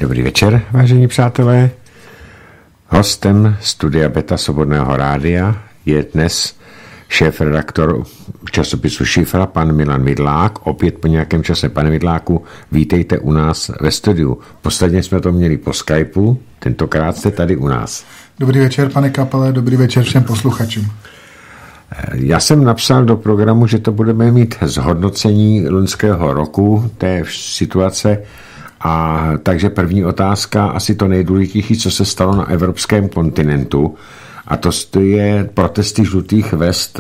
Dobrý večer, vážení přátelé. Hostem studia Beta Svobodného rádia je dnes šéf-redaktor časopisu Šifra, pan Milan Vidlák. Opět po nějakém čase, pane Vidláku, vítejte u nás ve studiu. Posledně jsme to měli po Skypeu, tentokrát jste tady u nás. Dobrý večer, pane Kapele, dobrý večer všem posluchačům. Já jsem napsal do programu, že to budeme mít zhodnocení loňského roku, té situace. A takže první otázka, asi to nejdůležitější, co se stalo na evropském kontinentu, a to je protesty žlutých vest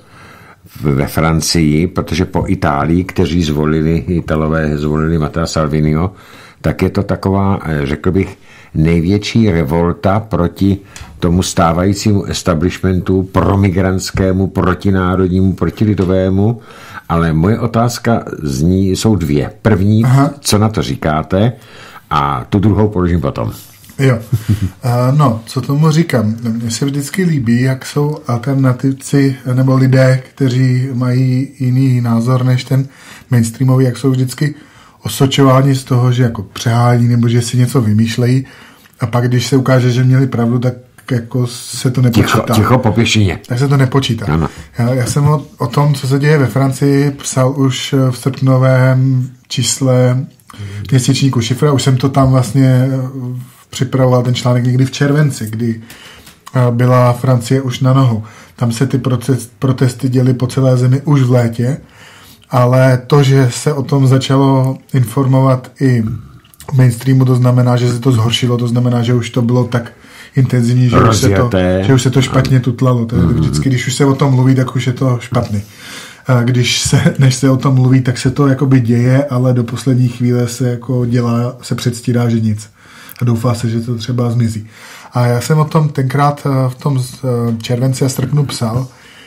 ve Francii, protože po Itálii, Italové zvolili Mattea Salviniho, tak je to taková, řekl bych, největší revolta proti tomu stávajícímu establishmentu, promigrantskému, protinárodnímu, protilidovému. Ale moje otázka jsou dvě. První, co na to říkáte, a tu druhou položím potom. Jo, no, co tomu říkám? Mně se vždycky líbí, jak jsou alternativci nebo lidé, kteří mají jiný názor než ten mainstreamový, jak jsou vždycky osočováni z toho, že jako přehání nebo že si něco vymýšlejí, a pak, když se ukáže, že měli pravdu, tak jako se to nepočítá. Ticho po pěšině. Tak se to nepočítá. Ano. Já jsem o tom, co se děje ve Francii, psal už v srpnovém čísle měsíčníku Šifra. Už jsem to tam vlastně připravoval, ten článek, někdy v červenci, kdy byla Francie už na nohou. Tam se ty protesty děly po celé zemi už v létě, ale to, že se o tom začalo informovat i mainstreamu, to znamená, že se to zhoršilo, to znamená, že už to bylo tak intenzivní, že už se to špatně tutlalo. To je vždycky, když už se o tom mluví, tak už je to špatný. Než se o tom mluví, tak se to jakoby děje, ale do poslední chvíle se jako se předstírá, že nic. A doufá se, že to třeba zmizí. A já jsem o tom tenkrát v tom červenci a srpnu psal,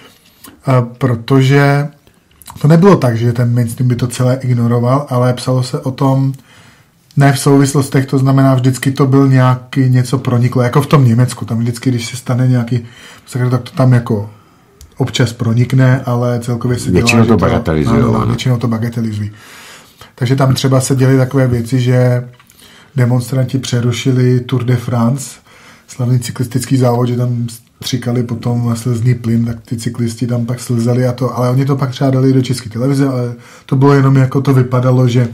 protože to nebylo tak, že ten mainstream by to celé ignoroval, ale psalo se o tom ne v souvislostech, to znamená, vždycky to byl něco proniklo, jako v tom Německu, tam vždycky, když se stane nějaký, tak to tam jako občas pronikne, ale celkově se většinou to bagatelizují. Většinou to bagatelizují. Takže tam třeba se děly takové věci, že demonstranti přerušili Tour de France, slavný cyklistický závod, že tam stříkali potom slzný plyn, tak ty cyklisti tam pak slzali a to, ale oni to pak třeba dali do České televize, ale to bylo jenom jako to vypadalo, že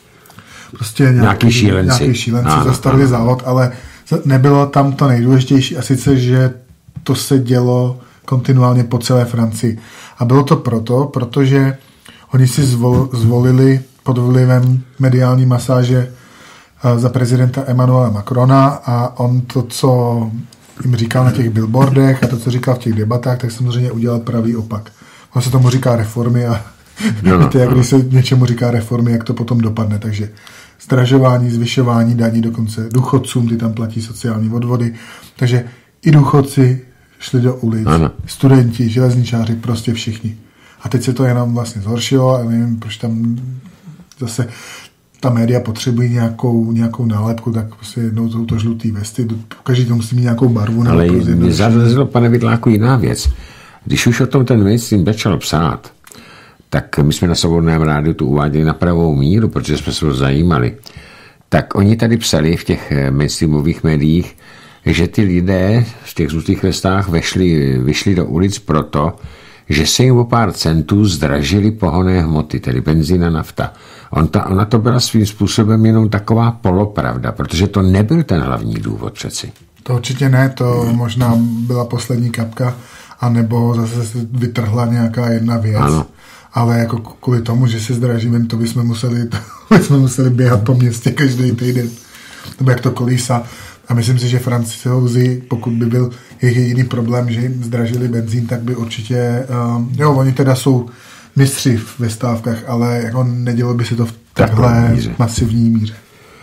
prostě nějaký šílenci zastavili závod, ale nebylo tam to nejdůležitější, a sice, že to se dělo kontinuálně po celé Francii. A bylo to protože oni si zvolili pod vlivem mediální masáže za prezidenta Emmanuela Macrona, a on to, co jim říkal na těch billboardech a to, co říkal v těch debatách, tak samozřejmě udělal pravý opak. On se tomu říká reformy a víte, jak když se něčemu říká reformy, jak to potom dopadne. Takže zdražování, zvyšování daní, dokonce důchodcům, ty tam platí sociální odvody. Takže i důchodci šli do ulic, studenti, železničáři, prostě všichni. A teď se to jenom vlastně zhoršilo a nevím, proč tam zase ta média potřebují nějakou nálepku, tak prostě jednou jsou to žlutý vesty, každý to musí mít nějakou barvu. Ale mě zaznělo, pane Vidláku, jiná věc. Když už o tom ten mainstream začal psát, tak my jsme na Svobodném rádiu tu uváděli na pravou míru, protože jsme se to zajímali. Tak oni tady psali v těch mainstreamových médiích, že ty lidé v těch žlutých vestách vyšli do ulic proto, že se jim o pár centů zdražily pohonné hmoty, tedy benzín a nafta. Ona to byla svým způsobem jenom taková polopravda, protože to nebyl ten hlavní důvod přeci. To určitě ne, to možná byla poslední kapka, anebo zase se vytrhla nějaká jedna věc. Ano. Ale jako kvůli tomu, že se zdražíme, to bychom museli běhat po městě každý týden. Nebo jak to kolísa. A myslím si, že Francouzi, pokud by byl jejich jediný problém, že jim zdražili benzín, tak by určitě, oni teda jsou mistři ve stávkách, ale jako nedělo by se to v takhle masivní míře.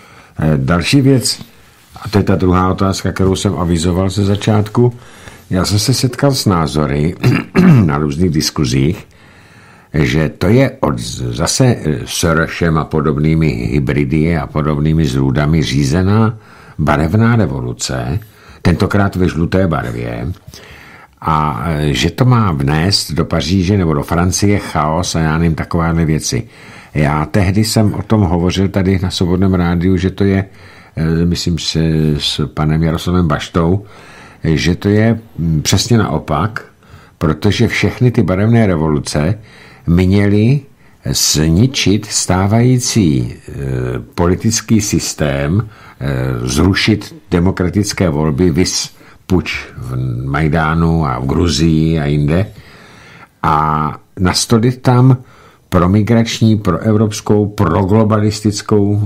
Další věc, a to je ta druhá otázka, kterou jsem avizoval ze začátku. Já jsem se setkal s názory na různých diskuzích, že to je zase Sorosem a podobnými hybridy a podobnými zrůdami řízená barevná revoluce, tentokrát ve žluté barvě, a že to má vnést do Paříže nebo do Francie chaos a já nevím, takovéhle věci. Já tehdy jsem o tom hovořil tady na Svobodném rádiu, že to je myslím si s panem Jaroslavem Baštou, že to je přesně naopak, protože všechny ty barevné revoluce měly zničit stávající politický systém, zrušit demokratické volby, viz puč v Majdánu a v Gruzii a jinde, a nastolit tam promigrační, proevropskou, proglobalistickou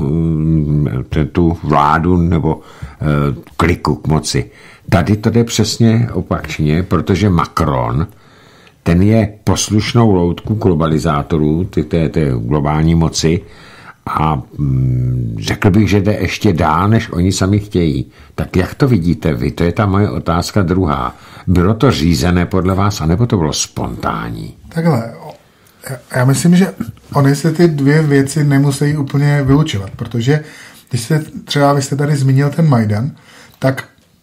tu vládu nebo kliku k moci. Tady to jde přesně opačně, protože Macron, ten je poslušnou loutku globalizátorů, té globální moci, a řekl bych, že jde ještě dál, než oni sami chtějí. Tak jak to vidíte vy? To je ta moje otázka druhá. Bylo to řízené podle vás, anebo to bylo spontánní? Takhle, já myslím, že oni se ty dvě věci nemusí úplně vylučovat, protože když se třeba, vy jste tady zmínil ten Majdan, tak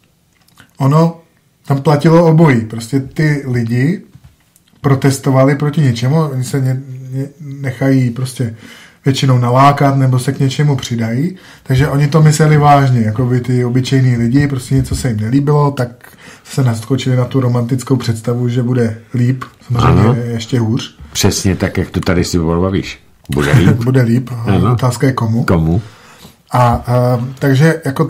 ono tam platilo obojí. Prostě ty lidi protestovali proti něčemu, oni se nechají prostě většinou nalákat nebo se k něčemu přidají, takže oni to mysleli vážně, jako by ty obyčejní lidi, prostě něco se jim nelíbilo, tak se naskočili na tu romantickou představu, že bude líp, samozřejmě ještě hůř. Přesně tak, jak to tady si bavíš. Bude líp. Bude líp, otázka je komu. Komu? A takže jako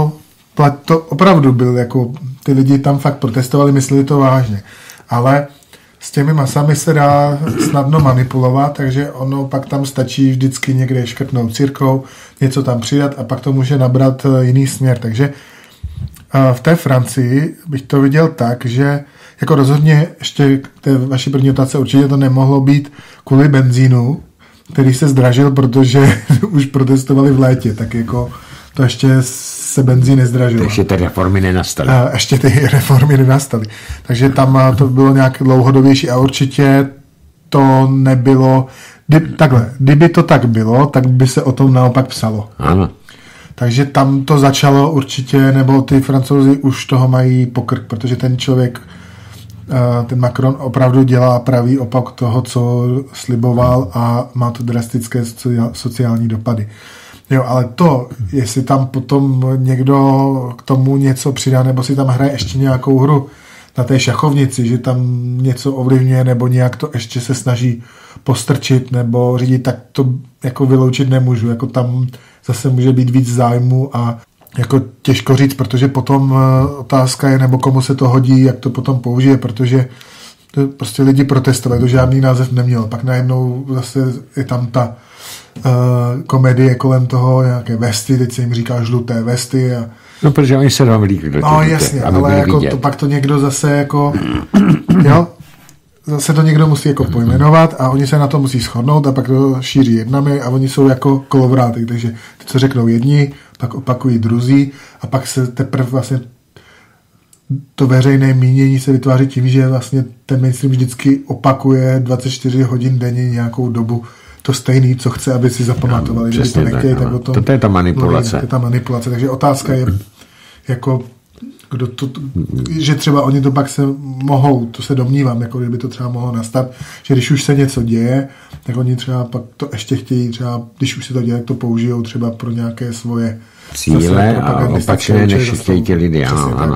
to opravdu byl, jako ty lidi tam fakt protestovali, mysleli to vážně, ale s těmi masami se dá snadno manipulovat, takže ono pak tam stačí vždycky někde škrtnout církou, něco tam přidat a pak to může nabrat jiný směr. Takže v té Francii bych to viděl tak, že jako rozhodně ještě k té vaší první otázce určitě to nemohlo být kvůli benzínu, který se zdražil, protože už protestovali v létě, tak jako to ještě se benzín nezdražil. Ještě ty reformy nenastaly. Ještě ty reformy nenastaly. Takže tam to bylo nějak dlouhodobější a určitě to nebylo... Kdyby to tak bylo, tak by se o tom naopak psalo. Ano. Takže tam to začalo určitě, nebo ty Francouzi už toho mají pokrk, protože ten člověk, ten Macron opravdu dělá pravý opak toho, co sliboval a má to drastické sociální dopady. Jo, ale to, jestli tam potom někdo k tomu něco přidá, nebo si tam hraje ještě nějakou hru na té šachovnici, že tam něco ovlivňuje, nebo nějak to ještě se snaží postrčit nebo řídit, tak to jako vyloučit nemůžu. Jako tam zase může být víc zájmu a jako těžko říct, protože potom otázka je, nebo komu se to hodí, jak to potom použije, protože to prostě lidi protestovali, to žádný název nemělo. Pak najednou zase je tam ta komedie kolem toho, nějaké vesty, teď se jim říká žluté vesty. No, protože oni se vám líbí. No, jasně, ale jako to, pak to někdo zase jako, jo, zase to někdo musí jako pojmenovat a oni se na to musí shodnout a pak to šíří jednami a oni jsou jako kolovráty, takže ty, co řeknou jedni, pak opakují druzí a pak se teprve vlastně to veřejné mínění se vytváří tím, že vlastně ten mainstream vždycky opakuje 24 hodin denně nějakou dobu to stejný, co chce, aby si zapamatovali. Kdyby to nechtěli, tak o tom... To je ta manipulace. To je ta manipulace. Takže otázka je, jako, kdo to, že třeba oni to pak se mohou, to se domnívám, jako kdyby to třeba mohlo nastat, že když už se něco děje, tak oni třeba pak to ještě chtějí, třeba, když už se to děje, tak to použijou třeba pro nějaké svoje cíle a opačné, než chtějí ti lidi. Ano.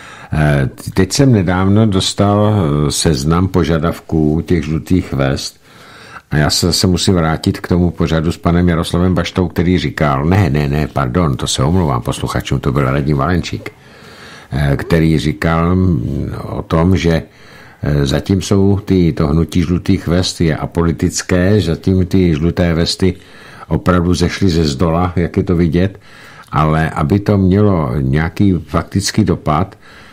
Teď jsem nedávno dostal seznam požadavků těch žlutých vest a já se zase musím vrátit k tomu pořadu s panem Jaroslavem Baštou, který říkal, pardon, to se omlouvám posluchačům, to byl Radim Valenčík, který říkal o tom, že zatím jsou to hnutí žlutých vest je apolitické, zatím ty žluté vesty opravdu zešly ze zdola, jak je to vidět, ale aby to mělo nějaký faktický dopad,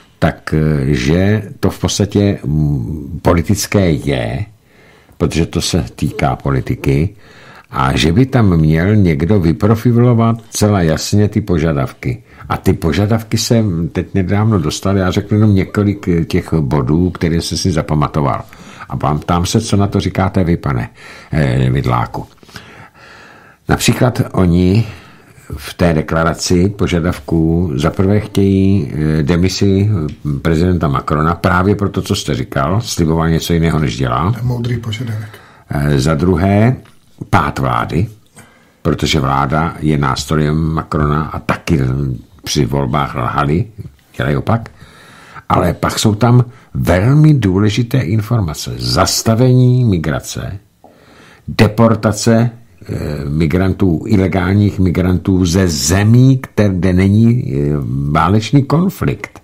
takže to v podstatě politické je, protože to se týká politiky, a že by tam měl někdo vyprofilovat celá jasně ty požadavky. A ty požadavky jsem teď nedávno dostal, já řeknu jenom několik těch bodů, které jsem si zapamatoval. A ptám se, co na to říkáte vy, pane Vidláku. Například oni v té deklaraci požadavků zaprvé chtějí demisi prezidenta Macrona právě pro to, co jste říkal, sliboval něco jiného, než dělá. Moudrý požadavek. Za druhé pád vlády. protože vláda je nástrojem Macrona a taky při volbách lhali, dělají opak, ale pak jsou tam velmi důležité informace. Zastavení migrace, deportace migrantů, ilegálních migrantů ze zemí, kde není válečný konflikt.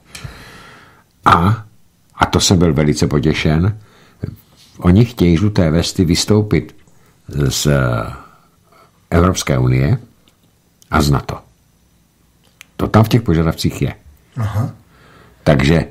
A to jsem byl velice potěšen, oni chtějí žluté vesty vystoupit z Evropské unie a z NATO. To tam v těch požadavcích je. Aha. Takže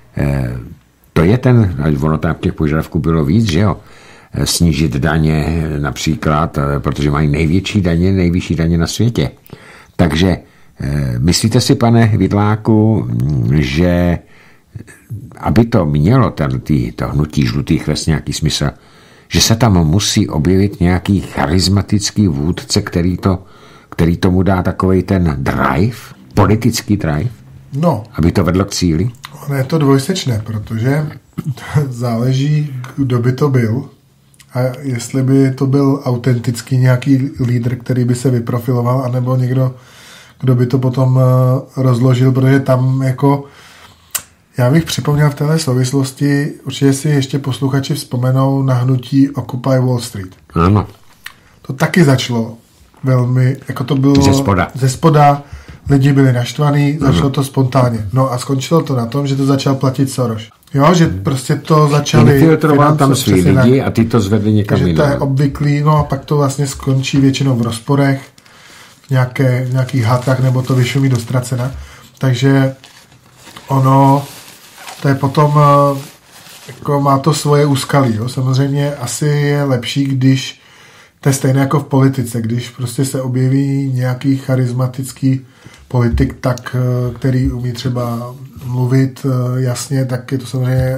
to je ono tam těch požadavků bylo víc, že jo? Snížit daně například, protože mají nejvyšší daně na světě. Takže myslíte si, pane Vidláku, že aby to mělo to hnutí žlutých vest nějaký smysl, že se tam musí objevit nějaký charismatický vůdce, který tomu dá takovej ten drive, politický drive, aby to vedlo k cíli? Ono je to dvojsečné, protože záleží, kdo by to byl a jestli by to byl autentický nějaký lídr, který by se vyprofiloval, anebo někdo, kdo by to potom rozložil, protože tam jako já bych připomněl v téhle souvislosti, určitě si ještě posluchači vzpomenou na hnutí Occupy Wall Street. Ano. To taky začalo velmi, jako to bylo ze spoda, lidi byli naštvaní, začalo to spontánně. No a skončilo to na tom, že to začal platit Soros. Jo, že prostě to začali infiltroval tam svý lidi a ty to zvedli někam jinam. Takže to je obvyklý, no a pak to vlastně skončí většinou v rozporech, v nějakých hádkách, nebo to vyšumí do ztracena. Takže ono, to je potom, jako má to svoje úskalí. Jo. Samozřejmě asi je lepší, když to je stejné jako v politice, když prostě se objeví nějaký charismatický politik, tak, který umí třeba mluvit jasně, tak je to samozřejmě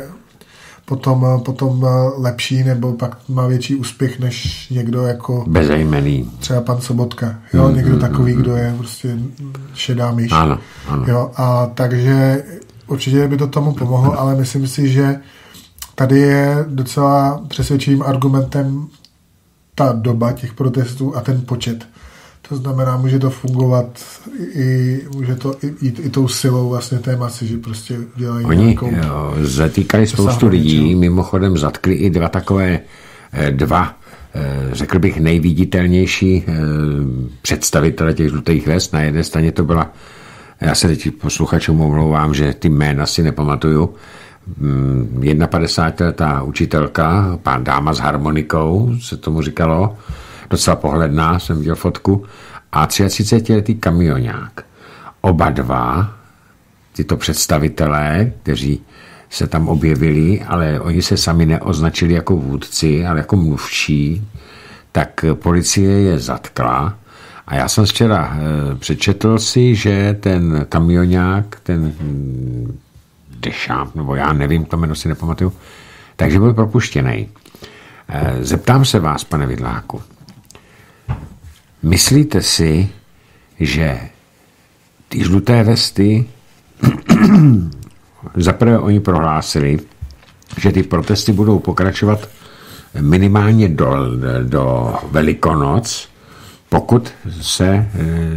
potom lepší, nebo pak má větší úspěch, než někdo jako bezejmenný. Třeba pan Sobotka. Jo, někdo takový, kdo je prostě šedá myš. Ano. Jo, a takže určitě by to tomu pomohlo, ale myslím si, že tady je docela přesvědčivým argumentem ta doba těch protestů a ten počet. To znamená, může to fungovat může to jít i tou silou vlastně té masy, že prostě dělají Oni zatýkali spoustu lidí, mimochodem zatkli i dva, řekl bych, nejviditelnější představitele těch žlutých vest. Na jedné straně to byla, já se teď posluchačům omlouvám, že ty jména si nepamatuju, 51letá učitelka, pán dáma s harmonikou, se tomu říkalo, docela pohledná, jsem viděl fotku, a 33letý kamionák. Oba dva, tyto představitelé, kteří se tam objevili, ale oni se sami neoznačili jako vůdci, ale jako mluvčí, tak policie je zatkla. A já jsem včera přečetl si, že ten kamionák, ten Dešamp, nebo já nevím, to jméno si nepamatuju, takže byl propuštěný. Zeptám se vás, pane Vidláku, myslíte si, že ty žluté vesty zaprvé oni prohlásili, že ty protesty budou pokračovat minimálně do Velikonoc, pokud se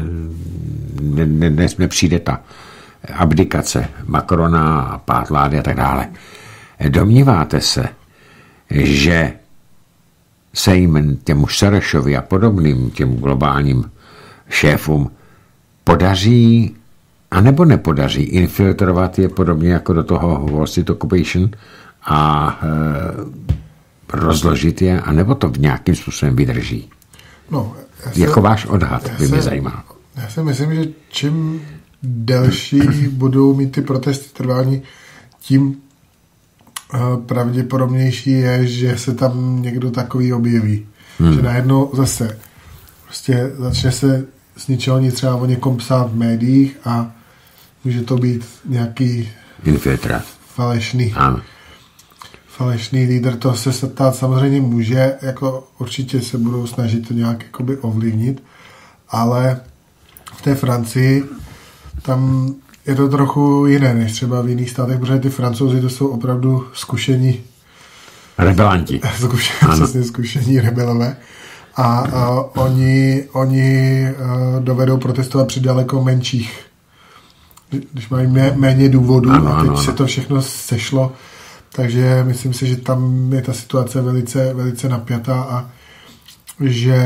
nepřijde ta abdikace Macrona a pád vlády a tak dále. Domníváte se, že se jim těmu Sorosovi a podobným těm globálním šéfům podaří anebo nepodaří infiltrovat je podobně jako do toho Wall Street Occupation a rozložit je, anebo to v nějakým způsobem vydrží? No, jako váš odhad by mě zajímal. Já si myslím, že čím delší budou mít ty protesty trvání, tím pravděpodobnější je, že se tam někdo takový objeví. Že najednou zase prostě začne se z ničeho nic třeba o někom psát v médiích a může to být nějaký infiltrát. Falešný lídr, to se stát samozřejmě může, jako určitě se budou snažit to nějak jakoby ovlivnit, ale v té Francii tam je to trochu jiné, než třeba v jiných státech, protože ty Francouzi to jsou opravdu zkušení rebelanti. Zkušení rebelové. a oni dovedou protestovat při daleko menších, když mají méně důvodů, a teď se to všechno sešlo, takže myslím si, že tam je ta situace velice, velice napjatá a že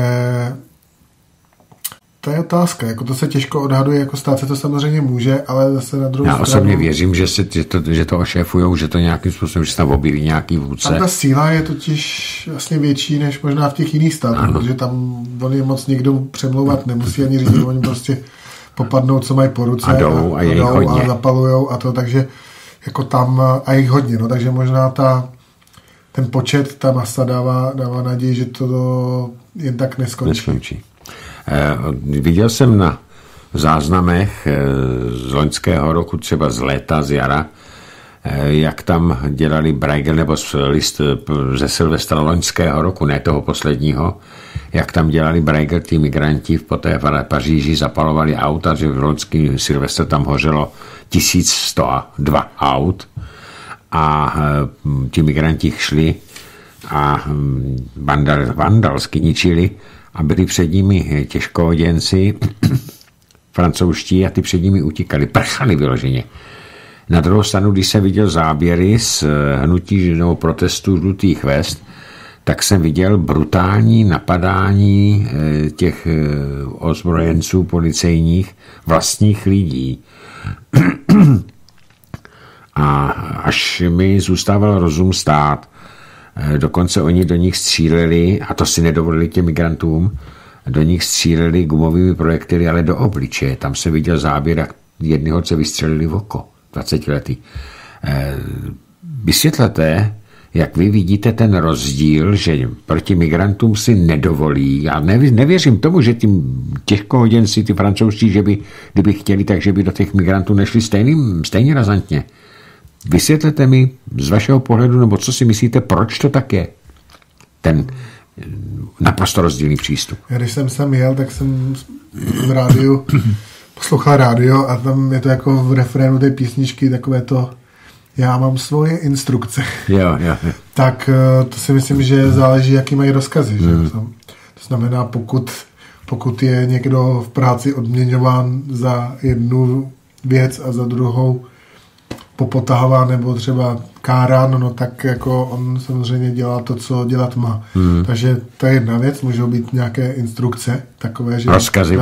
to je otázka, jako to se těžko odhaduje, jako stát se to samozřejmě může, ale zase na druhou stranu... Já osobně věřím, že to ošéfujou, že to nějakým způsobem, že se tam objeví nějaký vůdce. Tam ta síla je totiž vlastně větší, než možná v těch jiných státech, protože tam oni moc nikdo přemlouvat nemusí ani říct, oni prostě popadnou, co mají po ruce a jdou a zapalujou a to, takže jako tam a jich hodně, no, takže možná ten počet, ta masa dává naději, že to jen tak neskončí. Viděl jsem na záznamech z loňského roku, třeba z léta, z jara, jak tam dělali Bruegel nebo list ze Silvestra loňského roku, ne toho posledního, jak tam dělali Bruegel, ty migranti po té Paříži zapalovali auta, že v loňský Silvestr tam hořelo 1102 aut a ti migranti šli a vandalsky ničili a byli před nimi těžkohoděnci francouzští a ty před nimi utíkali, prchali vyloženě. Na druhou stranu, když jsem viděl záběry z hnutí nebo protestů žlutých vest, tak jsem viděl brutální napadání těch ozbrojenců policejních vlastních lidí. A až mi zůstával rozum stát, dokonce oni do nich stříleli, a to si nedovolili těm migrantům, do nich stříleli gumovými projektily, ale do obličeje. Tam se viděl záběr, jak jednoho se vystřelili v oko, 20letý. Vysvětlete, jak vy vidíte ten rozdíl, že proti migrantům si nedovolí. Já nevěřím tomu, že ty těžkohoděnci, ty francouzští, že by, kdyby chtěli, takže by do těch migrantů nešli stejně razantně. Vysvětlete mi z vašeho pohledu, nebo co si myslíte, proč to tak je? Ten naprosto rozdílný přístup. Když jsem sem jel, tak jsem v rádiu poslouchal rádio a tam je to jako v refrénu té písničky takové to já mám svoje instrukce. Jo. Tak to si myslím, že záleží, jaký mají rozkazy. Že? To znamená, pokud je někdo v práci odměňován za jednu věc a za druhou popotahován nebo třeba kárán, no tak jako on samozřejmě dělá to, co dělat má. Takže to je jedna věc, můžou být nějaké instrukce takové, že rozkazy,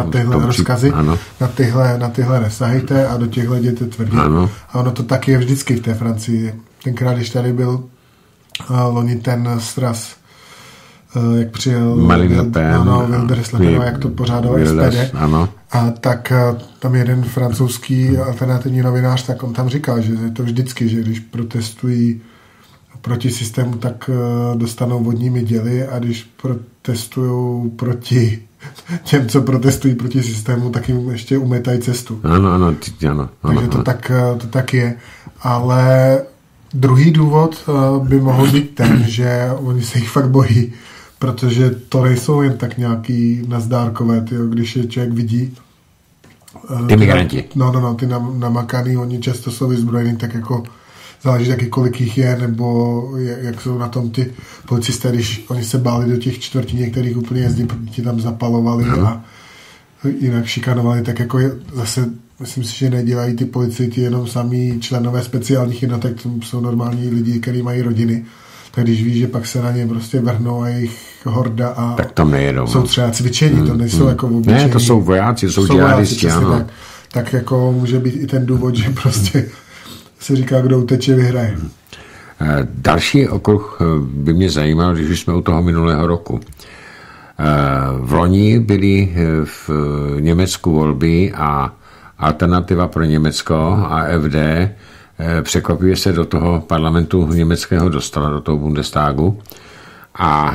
na tyhle nesahejte a do těchhle jděte tvrdě. A ono to taky je vždycky v té Francii. Tenkrát, když tady byl loni ten sraz, jak přijel Wilders, jak to pořádal SPD. A tak tam jeden francouzský alternativní novinář, tak on tam říkal, že je to vždycky, že když protestují proti systému, tak dostanou vodními děly a když protestují proti těm, co protestují proti systému, tak jim ještě umetají cestu. Ano. Takže to tak je. Ale druhý důvod by mohl být ten, že oni se jich fakt bojí, protože to nejsou jen tak nějaký nazdárkové, když je člověk vidí. Ty migranti. Ty namakaný, oni často jsou vyzbrojení, tak jako záleží taky, kolik jich je, nebo jak jsou na tom ty policisté, když oni se báli do těch čtvrtí, některých úplně jezdí, protože tam zapalovali a jinak šikanovali, tak jako zase myslím si, že nedělají ty policajti jenom samý členové speciálních jednotek, to jsou normální lidi, kteří mají rodiny. Tak když víš, že pak se na ně prostě vrhnou a jejich horda a tak tam nejedou. Jsou třeba cvičení, to nejsou jako obyčejní. Ne, to jsou vojáci, jsou džihadisti, ano. Tak jako může být i ten důvod, že prostě se říká, kdo uteče, vyhraje. Další okruh by mě zajímal, když jsme u toho minulého roku. V loni byly v Německu volby a Alternativa pro Německo, AfD, překvapivě se do toho parlamentu německého dostala, do toho Bundestagu a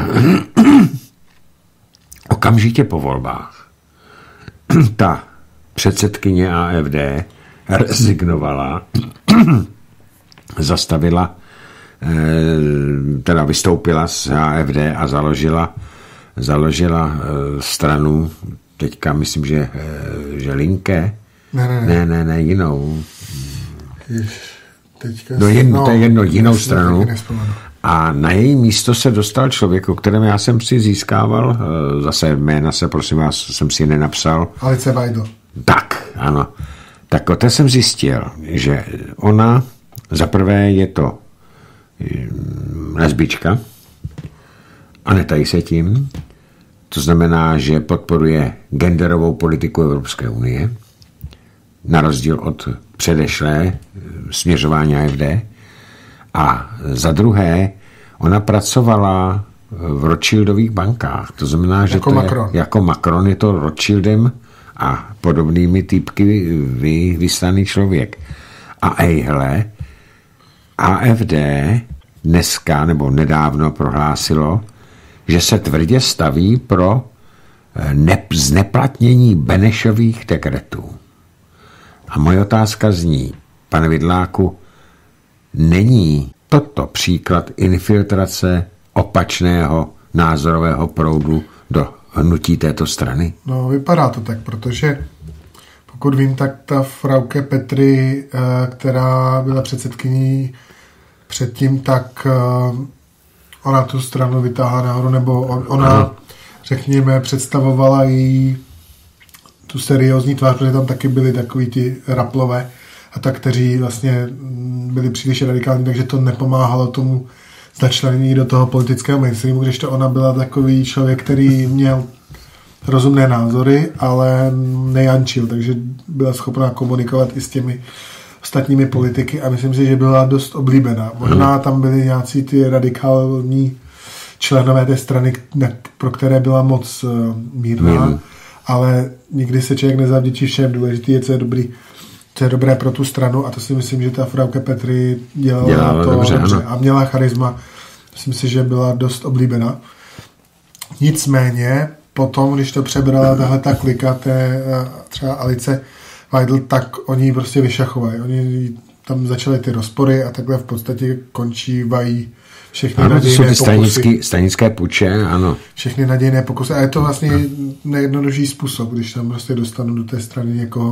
okamžitě po volbách ta předsedkyně AfD rezignovala, zastavila, teda vystoupila z AfD a založila stranu, teďka myslím, že Linke, ne, jinou. Teďka to je jinou stranu A na její místo se dostal člověk, o kterém já jsem si získával, zase jména se, prosím vás, jsem si nenapsal. Alice Weidl. Tak, ano. Tak o té jsem zjistil, že ona, zaprvé je to lesbička a netají se tím. To znamená, že podporuje genderovou politiku Evropské unie, na rozdíl od předešlé směřování AfD. A za druhé, ona pracovala v Rothschildových bankách. To znamená, že jako to Macron. Je, jako Macron je to Rothschildem a podobnými týpky vyslaný člověk. A ejhle, AfD dneska nebo nedávno prohlásilo, že se tvrdě staví pro zneplatnění Benešových dekretů. A moje otázka zní, pane Vidláku, není toto příklad infiltrace opačného názorového proudu do hnutí této strany? No, vypadá to tak, protože pokud vím, tak ta Frauke Petry, která byla předsedkyní předtím, tak ona tu stranu vytáhla nahoru, nebo ona, řekněme, představovala jí tu seriózní tvář, protože tam taky byli takový ty raplové a tak, kteří vlastně byli příliš radikální, takže to nepomáhalo tomu začlenění do toho politického mainstreamu, když to ona byla takový člověk, který měl rozumné názory, ale nejančil, takže byla schopná komunikovat i s těmi ostatními politiky a myslím si, že byla dost oblíbená. Možná tam byli nějací ty radikální členové té strany, pro které byla moc mírná, ale nikdy se člověk nezavděčí všem. Důležitý je, co je dobré pro tu stranu a to si myslím, že ta Frauke Petry dělala to dobře a měla charisma. Myslím si, že byla dost oblíbená. Nicméně potom, když to přebrala tahle ta klika té třeba Alice Weidl, tak oni prostě vyšachovali. Oni tam začaly ty rozpory a takhle v podstatě končívají všechny nadějné pokusy. Stranické puče, ano. Všechny nadějné pokusy. A je to vlastně nejjednodušší způsob, když tam prostě dostanu do té strany někoho,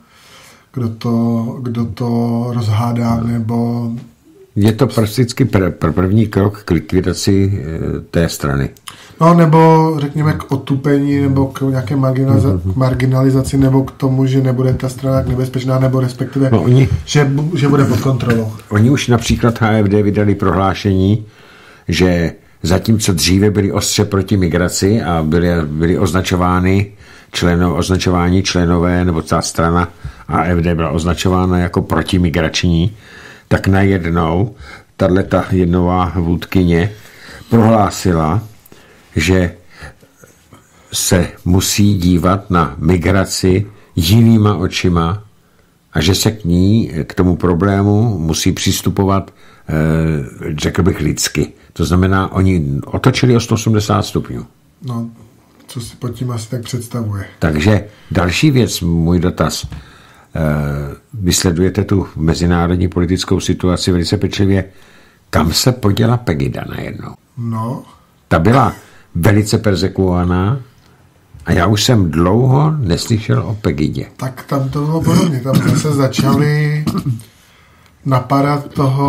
kdo to rozhádá, nebo... Je to prakticky první krok k likvidaci té strany. No, nebo řekněme k otupení, nebo k nějaké marginalizaci, nebo k tomu, že nebude ta strana nebezpečná, nebo respektive, že bude pod kontrolou. Oni už například AfD vydali prohlášení, že zatímco dříve byli ostře proti migraci a byli označováni členové, nebo ta strana AfD byla označována jako protimigrační, tak najednou tato jednová vůdkyně prohlásila, že se musí dívat na migraci jinýma očima a že se k tomu problému musí přistupovat, řekl bych, lidsky. To znamená, oni otočili o 180 stupňů. No, co si pod tím asi tak představuje. Takže další věc, můj dotaz. Vy sledujete tu mezinárodní politickou situaci velice pečlivě. Kam se poděla Pegida najednou? No. Ta byla velice perzekuovaná a já už jsem dlouho neslyšel o Pegidě. Tak tam to bylo podobně. Tam se začali napadat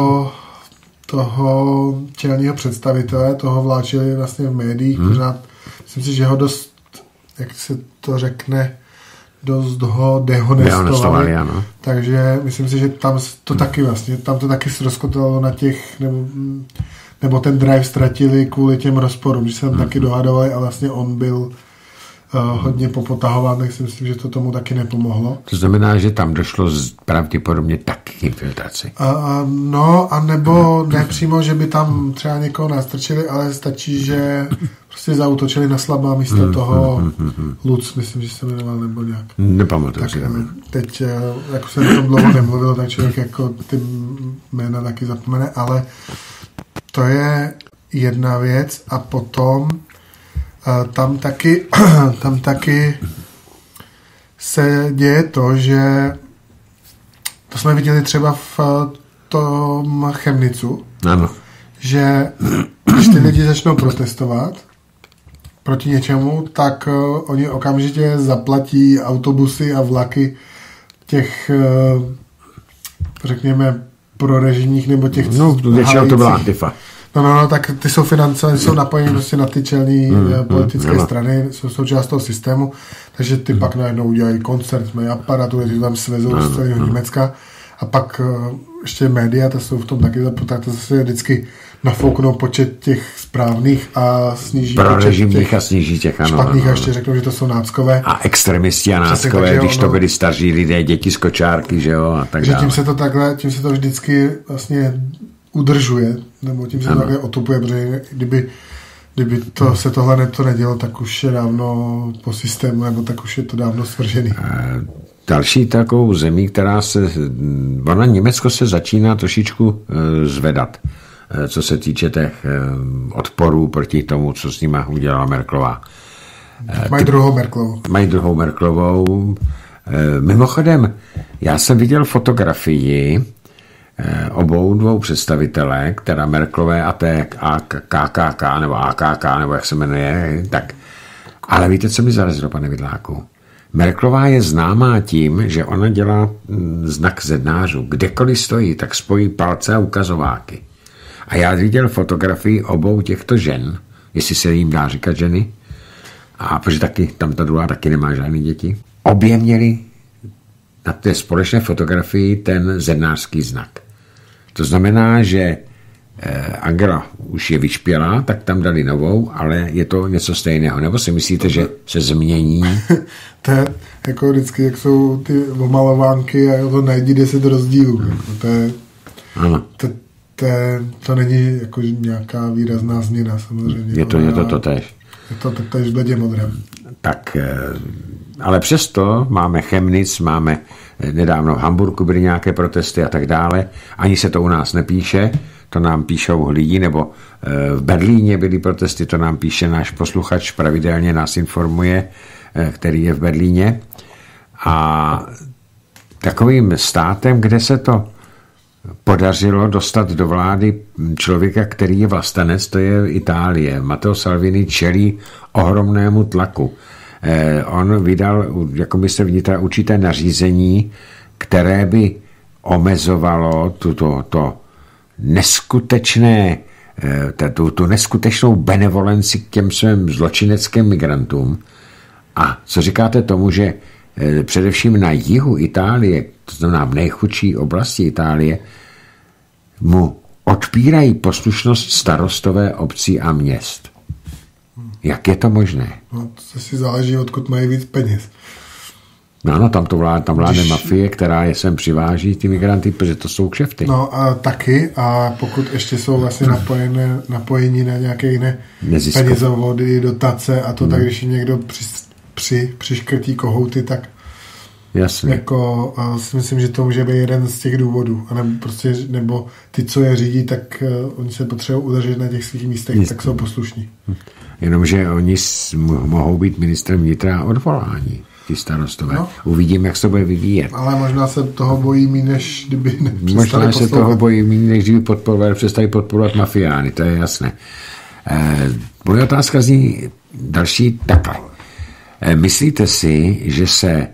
toho čelního představitele, toho vláčili vlastně v médiích. Pořád, myslím si, že ho dost, jak se to řekne, dost ho dehonestovali. Takže myslím si, že tam to taky rozkotalo na těch, nebo ten drive ztratili kvůli těm rozporům, že se tam taky dohadovali a vlastně on byl hodně popotahován, tak si myslím, že to tomu taky nepomohlo. To znamená, že tam došlo pravděpodobně taky k infiltraci. No, a nebo ne přímo, že by tam třeba někoho nastrčili, ale stačí, že prostě zaútočili na slabá místo toho Lutz, myslím, že se jmenoval, nebo nějak. Nepamatuji si. Teď, jako jsem o tom dlouho nemluvil, tak člověk jako ty jména taky zapomene, ale to je jedna věc a potom tam taky se děje to, že to jsme viděli třeba v tom Chemnicu, ano. Že když ty lidi začnou protestovat proti něčemu, tak oni okamžitě zaplatí autobusy a vlaky těch, řekněme, prorežimních nebo těch... No, většinou to byla Antifa. No, tak ty jsou financované, jsou napojeny prostě na ty čelní politické strany, jsou součást toho systému, takže ty pak najednou udělají koncert, mají aparatury, ty tam svezou z celého Německa a pak ještě média, to jsou v tom taky zapotát, to zase vždycky nafouknou počet těch správných a sníží počet těch a sníží těch, ano, špatných a ještě řeknou, že to jsou náckové. A extremisti a náckové, když to byli staří lidé, děti z kočárky, že jo, a tak dále. Tím se to vždycky vlastně udržuje, nebo tím se to takhle otupuje, protože kdyby se tohle nedělo, tak už je dávno po systému, nebo tak už je to dávno svržený. Další takovou zemí, Německo se začíná trošičku zvedat, co se týče těch odporů proti tomu, co s nimi udělala Merkelová. Mají druhou Merkelovou. Mimochodem, já jsem viděl fotografii obou dvou představitelé, která Merkelové a té KKK, nebo AKK, nebo jak se jmenuje, tak. Ale víte, co mi zarazilo, pane Vidláku? Merkelová je známá tím, že ona dělá znak zednářů. Kdekoliv stojí, tak spojí palce a ukazováky. A já viděl fotografii obou těchto žen, jestli se jim dá říkat ženy, a protože taky, tam ta druhá taky nemá žádné děti. Obě měli na té společné fotografii ten zednářský znak. To znamená, že Angela už je vyšpělá, tak tam dali novou, ale je to něco stejného. Nebo si myslíte, že se změní? To je jako vždycky, jak jsou ty omalovánky a to najdi 10 rozdílů. To není jako nějaká výrazná změna samozřejmě. Je to totéž. Je to totéž v bledě modrém. Tak, ale přesto máme Chemnitz, máme nedávno v Hamburgu byly nějaké protesty a tak dále. Ani se to u nás nepíše, to nám píšou lidi, nebo v Berlíně byly protesty, to nám píše náš posluchač, pravidelně nás informuje, který je v Berlíně. A takovým státem, kde se to podařilo dostat do vlády člověka, který je vlastenec, to je Itálie. Matteo Salvini čelí ohromnému tlaku. On vydal jako ministr vnitra určité nařízení, které by omezovalo tu neskutečnou benevolenci k těm svým zločineckým migrantům. A co říkáte tomu, že především na jihu Itálie, to znamená v nejchudší oblasti Itálie, mu odpírají poslušnost starostové obcí a měst. Jak je to možné? No, to si záleží, odkud mají víc peněz. No, tam vládne mafie, která je sem přiváží, ty migranty, protože to jsou kšefty. No a taky, a pokud ještě jsou vlastně napojení na nějaké jiné penězovody, dotace a to, tak když někdo přiškrtí kohouty, tak jasně. Jako si myslím, že to může být jeden z těch důvodů. Nebo ty, co je řídí, tak oni se potřebují udržet na těch svých místech, tak jsou poslušní. Jenomže oni mohou být ministrem vnitra odvolání, ty starostové. No. Uvidíme, jak se to bude vyvíjet. Ale možná se toho bojí méně, než kdyby možná se toho bojí méně, než kdyby přestali podporovat mafiány, to je jasné. Moje otázka zní další takhle. Myslíte si, že se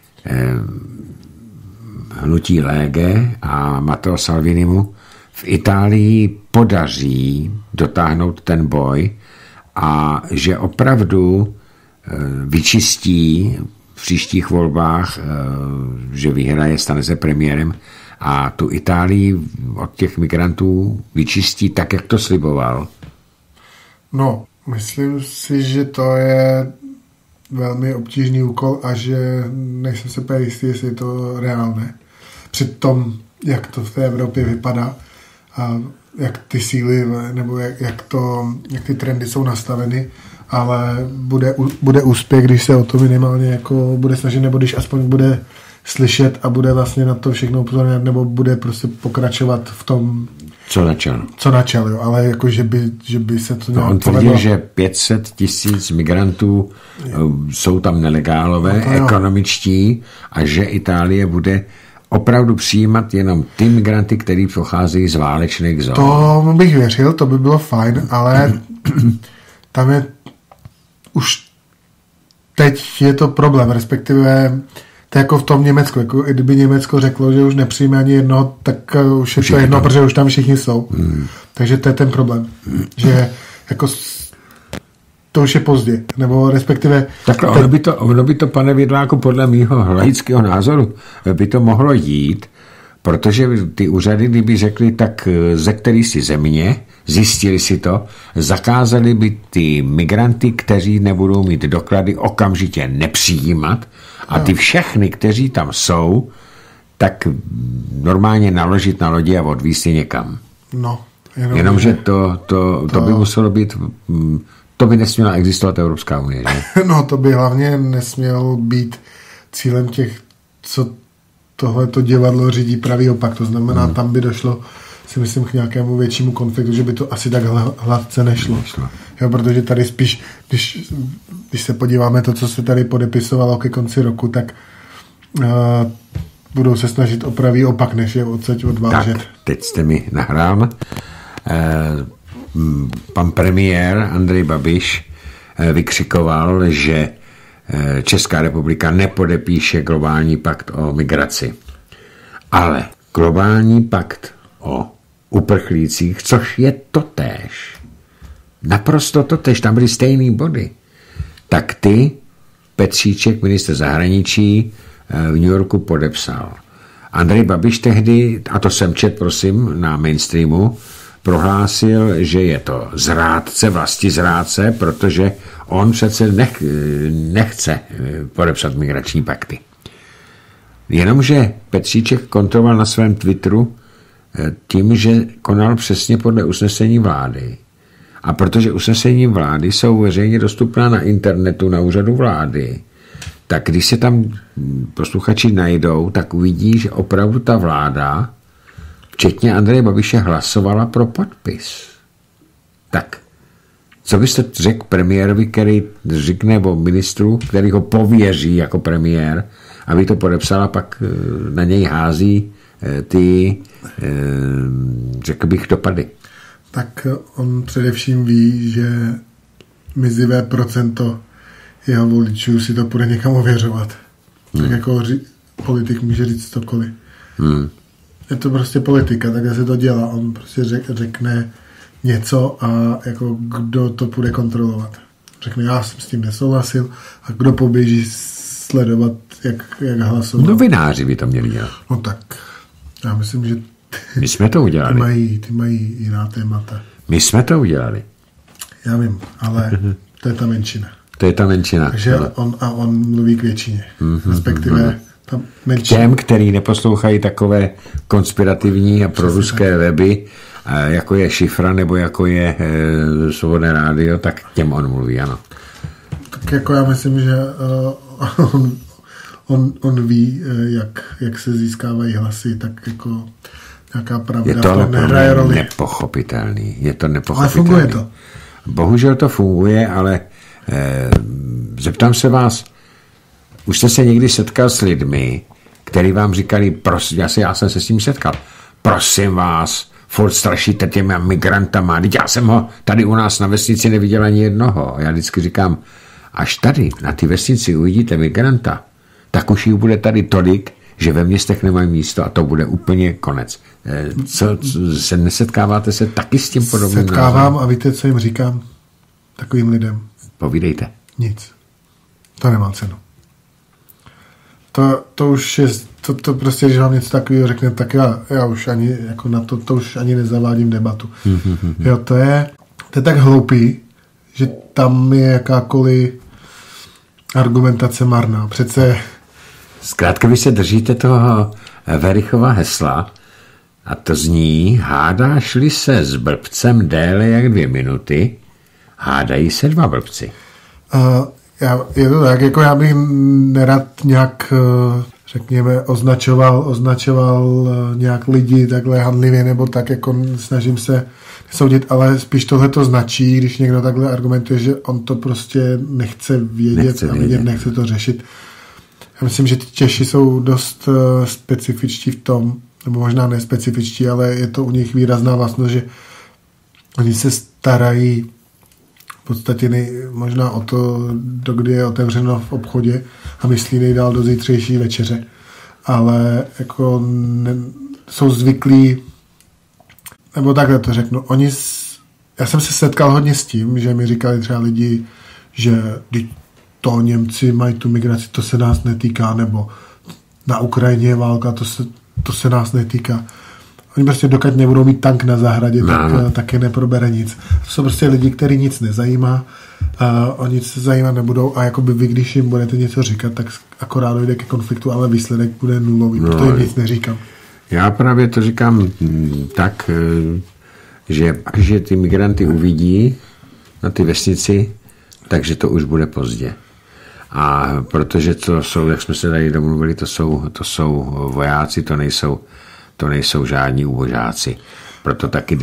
hnutí Lege a Matteo Salvinimu v Itálii podaří dotáhnout ten boj a že opravdu vyčistí v příštích volbách, že vyhraje, stane se premiérem a tu Itálii od těch migrantů vyčistí tak, jak to sliboval? No, myslím si, že to je velmi obtížný úkol a že nejsem se úplně jistý, jestli je to reálné. Při tom, jak to v té Evropě vypadá a jak ty síly, nebo jak ty trendy jsou nastaveny, ale bude úspěch, když se o to minimálně jako bude snažit, nebo když aspoň bude slyšet a bude vlastně na to všechno upozorňovat, nebo bude prostě pokračovat v tom, co načal, jo, ale jako, že by se to nějak on tvrdil, že 500 000 migrantů jsou tam nelegálové, ekonomičtí a že Itálie bude opravdu přijímat jenom ty migranty, kteří pocházejí z válečných zón. To bych věřil, to by bylo fajn, ale tam je už teď je to problém, respektive To je jako v tom Německu, jako kdyby Německo řeklo, že už nepřijme ani jedno, tak už je to jedno, protože už tam všichni jsou. Takže to je ten problém, že jako to už je pozdě, nebo respektive... Takhle, ono by to, pane Vidláku, podle mýho laického názoru, by to mohlo jít, protože ty úřady, kdyby řekli, tak ze který si země, zjistili si to, zakázali by ty migranty, kteří nebudou mít doklady, okamžitě nepřijímat a ty všechny, kteří tam jsou, tak normálně naložit na lodi a odvízt je někam. No, jenomže to by muselo být... To by nesměla existovat Evropská unie, že? No, to by hlavně nesmělo být cílem těch, co tohleto divadlo řídí pravý opak. To znamená, tam by došlo, si myslím, k nějakému většímu konfliktu, že by to asi tak hladce nešlo. Jo, protože tady spíš, když se podíváme to, co se tady podepisovalo ke konci roku, tak budou se snažit o pravý opak, než je odsaď odvážet. Tak, teď jste mi nahrál. Pan premiér Andrej Babiš vykřikoval, že Česká republika nepodepíše globální pakt o migraci. Ale globální pakt o uprchlících, což je totéž, naprosto totéž, tam byly stejný body, tak ty Petříček, ministr zahraničí, v New Yorku podepsal. Andrej Babiš tehdy, a to jsem čet, prosím, na mainstreamu, prohlásil, že je to zrádce, vlastizrádce, protože on přece nechce podepsat migrační pakty. Jenomže Petříček kontroloval na svém Twitteru tím, že konal přesně podle usnesení vlády. A protože usnesení vlády jsou veřejně dostupná na internetu, na úřadu vlády, tak když se tam posluchači najdou, tak uvidí, že opravdu ta vláda včetně Andreje Babiše hlasovala pro podpis. Tak, co byste řekl premiérovi, který řekne o ministru, který ho pověří jako premiér, aby to podepsala, pak na něj hází ty, řekl bych, dopady. Tak on především ví, že mizivé procento jeho voličů si to bude někam ověřovat. Tak jako politik může říct cokoliv. Je to prostě politika, takhle se to dělá. On prostě řekne něco a jako kdo to bude kontrolovat. Řekne, já jsem s tím nesouhlasil a kdo poběží sledovat, jak hlasovat. Novináři by to měli dělat. No tak, já myslím, že my jsme to udělali. Ty mají jiná témata. My jsme to udělali. Já vím, ale to je ta menšina. To je ta menšina. Takže on mluví k většině. Respektive ta menšina. Těm, který neposlouchají takové konspirativní a proruské weby, jako je Šifra nebo jako je Svobodné rádio, tak těm on mluví, ano. Tak jako já myslím, že on ví, jak se získávají hlasy, tak jako nějaká pravda je to nehraje roli. Nepochopitelný. Je to nepochopitelný. Ale funguje to. Bohužel to funguje, ale zeptám se vás, už jste se někdy setkal s lidmi, který vám říkali, prosím, já jsem se s tím setkal, prosím vás, furt strašíte těmi migrantama, teď já jsem ho tady u nás na vesnici neviděl ani jednoho. Já vždycky říkám, až tady na ty vesnici uvidíte migranta, tak už jich bude tady tolik, že ve městech nemají místo a to bude úplně konec. Se nesetkáváte se taky s tím podobným? Setkávám a víte, co jim říkám takovým lidem? Povídejte. Nic. To nemá cenu. To už je, to prostě, když vám něco takového řekne, tak já už ani jako na to už ani nezavádím debatu. Jo, to je tak hloupý, že tam je jakákoliv argumentace marná. Přece... Zkrátka vy se držíte toho Verichova hesla a to zní, hádáš-li se s blbcem déle jak 2 minuty, hádají se 2 blbci. Je to tak, jako já bych nerad nějak, řekněme, označoval nějak lidi takhle handlivě, nebo tak, jako snažím se soudit, ale spíš tohle to značí, když někdo takhle argumentuje, že on to prostě nechce vědět a vidět, nechce to řešit. Já myslím, že ty Češi jsou dost specifičtí v tom, nebo možná nespecifičtí, ale je to u nich výrazná vlastnost, že oni se starají v podstatě možná o to, dokdy je otevřeno v obchodě a myslí nejdál do zítřejší večeře. Ale jako jsou zvyklí, nebo takhle to řeknu, já jsem se setkal hodně s tím, že mi říkali třeba lidi, že to Němci mají tu migraci, to se nás netýká, nebo na Ukrajině je válka, to se nás netýká. Oni prostě dokud nebudou mít tank na zahradě, tak je neprobere nic. To jsou prostě lidi, který nic nezajímá, o nic se zajímat nebudou a jakoby vy, když jim budete něco říkat, tak akorát dojde ke konfliktu, ale výsledek bude nulový, protože jim nic neříkám. Já právě to říkám tak, že když ty migranty uvidí na ty vesnici, takže to už bude pozdě. A protože to jsou, jak jsme se tady domluvili, to jsou vojáci, to nejsou žádní ubožáci. Proto taky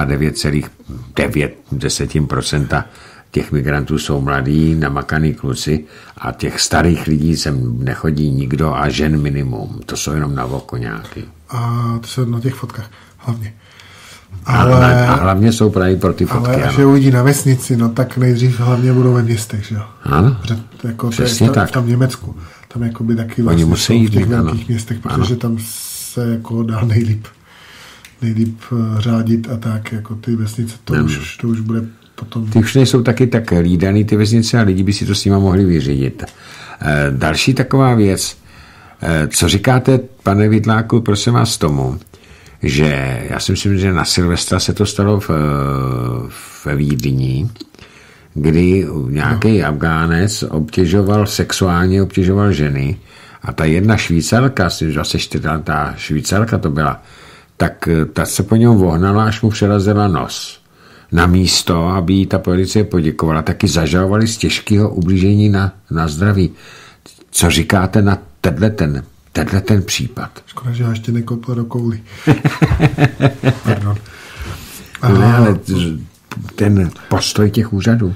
99,9% těch migrantů jsou mladí, namakaný kluci a těch starých lidí sem nechodí nikdo a žen minimum. To jsou jenom na oko nějaký. A to jsou na těch fotkách hlavně. A hlavně jsou právě pro ty fotky. Ale až je uvidí na vesnici, no tak nejdřív hlavně budou ve městech, že jo? Ano, jako přesně tak. V tom Německu. Tam jakoby taky vlastně musí v těch velkých městech, protože tam se jako dá nejlíp řádit a tak, jako ty vesnice, to už bude potom... Ty už nejsou taky tak lídaný ty vesnice a lidi by si to s nima mohli vyřídit. Další taková věc, co říkáte, pane Vidláku, prosím vás tomu, že já si myslím, že na Silvestra se to stalo ve Vídni, kdy nějaký Afgánec sexuálně obtěžoval ženy a ta jedna Švýcarka, asi 4letá Švýcarka to byla, tak ta se po něm vohnala, až mu přerazila nos. Na místo, aby jí ta policie poděkovala, taky zažalovali z těžkého ublížení na zdraví. Co říkáte na tenhle případ? Škoda, že já ještě nekopl do kouli. Pardon. Ne, ale ten postoj těch úřadů.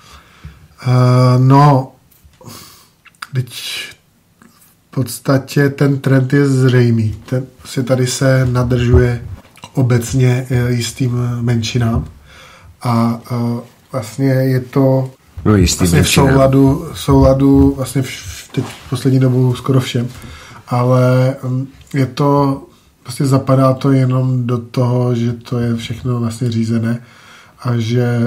Teď v podstatě ten trend je zřejmý. Tady se nadržuje obecně jistým menšinám a vlastně je to vlastně v souladu vlastně teď v poslední dobu skoro všem, ale je to vlastně zapadá to jenom do toho, že to je všechno vlastně řízené a že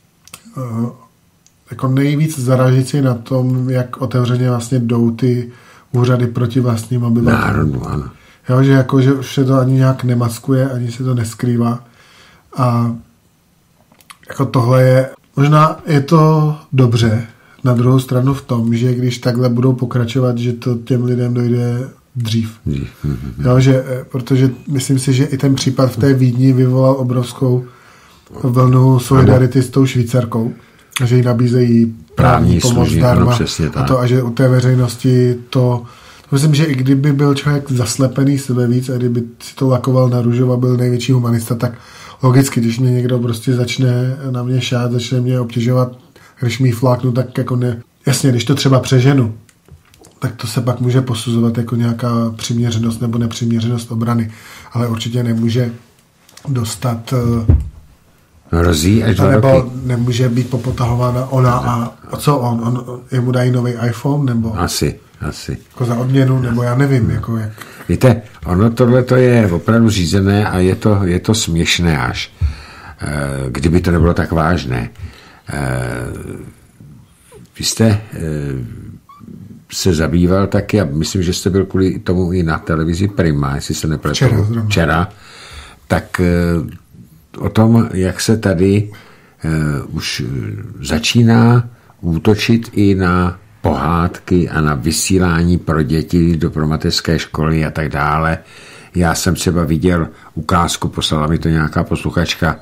jako nejvíc zarážící na tom, jak otevřeně vlastně jdou ty úřady proti vlastním obyvatelům. Jo, že jako, že už se to ani nějak nemaskuje, ani se to neskrývá. A jako tohle je, možná je to dobře na druhou stranu v tom, že když takhle budou pokračovat, že to těm lidem dojde dřív. Jo, protože myslím si, že i ten případ v té Vídni vyvolal obrovskou vlnu solidarity s tou Švýcarkou, že jí nabízejí právní pomoc zdarma a že u té veřejnosti to myslím, že i kdyby byl člověk zaslepený sebe víc a kdyby si to lakoval na růžovo a byl největší humanista, tak logicky, když mě někdo prostě začne na mě šát, začne mě obtěžovat, když mi fláknu, tak jako ne. Jasně, když to třeba přeženu, tak to se pak může posuzovat jako nějaká přiměřenost nebo nepřiměřenost obrany, ale určitě nemůže dostat hrozí až 2 nebo roky. Nemůže být popotahována ona a co on jemu dají nový iPhone nebo asi jako za odměnu, nebo já nevím, jako jak. Víte, ono tohleto je opravdu řízené a je to směšné až, kdyby to nebylo tak vážné. Vy jste se zabýval taky, a myslím, že jste byl kvůli tomu i na televizi Prima, jestli se nepletu. Včera. Tak o tom, jak se tady už začíná útočit i na pohádky a na vysílání pro děti do mateřské školy a tak dále. Já jsem třeba viděl ukázku, poslala mi to nějaká posluchačka,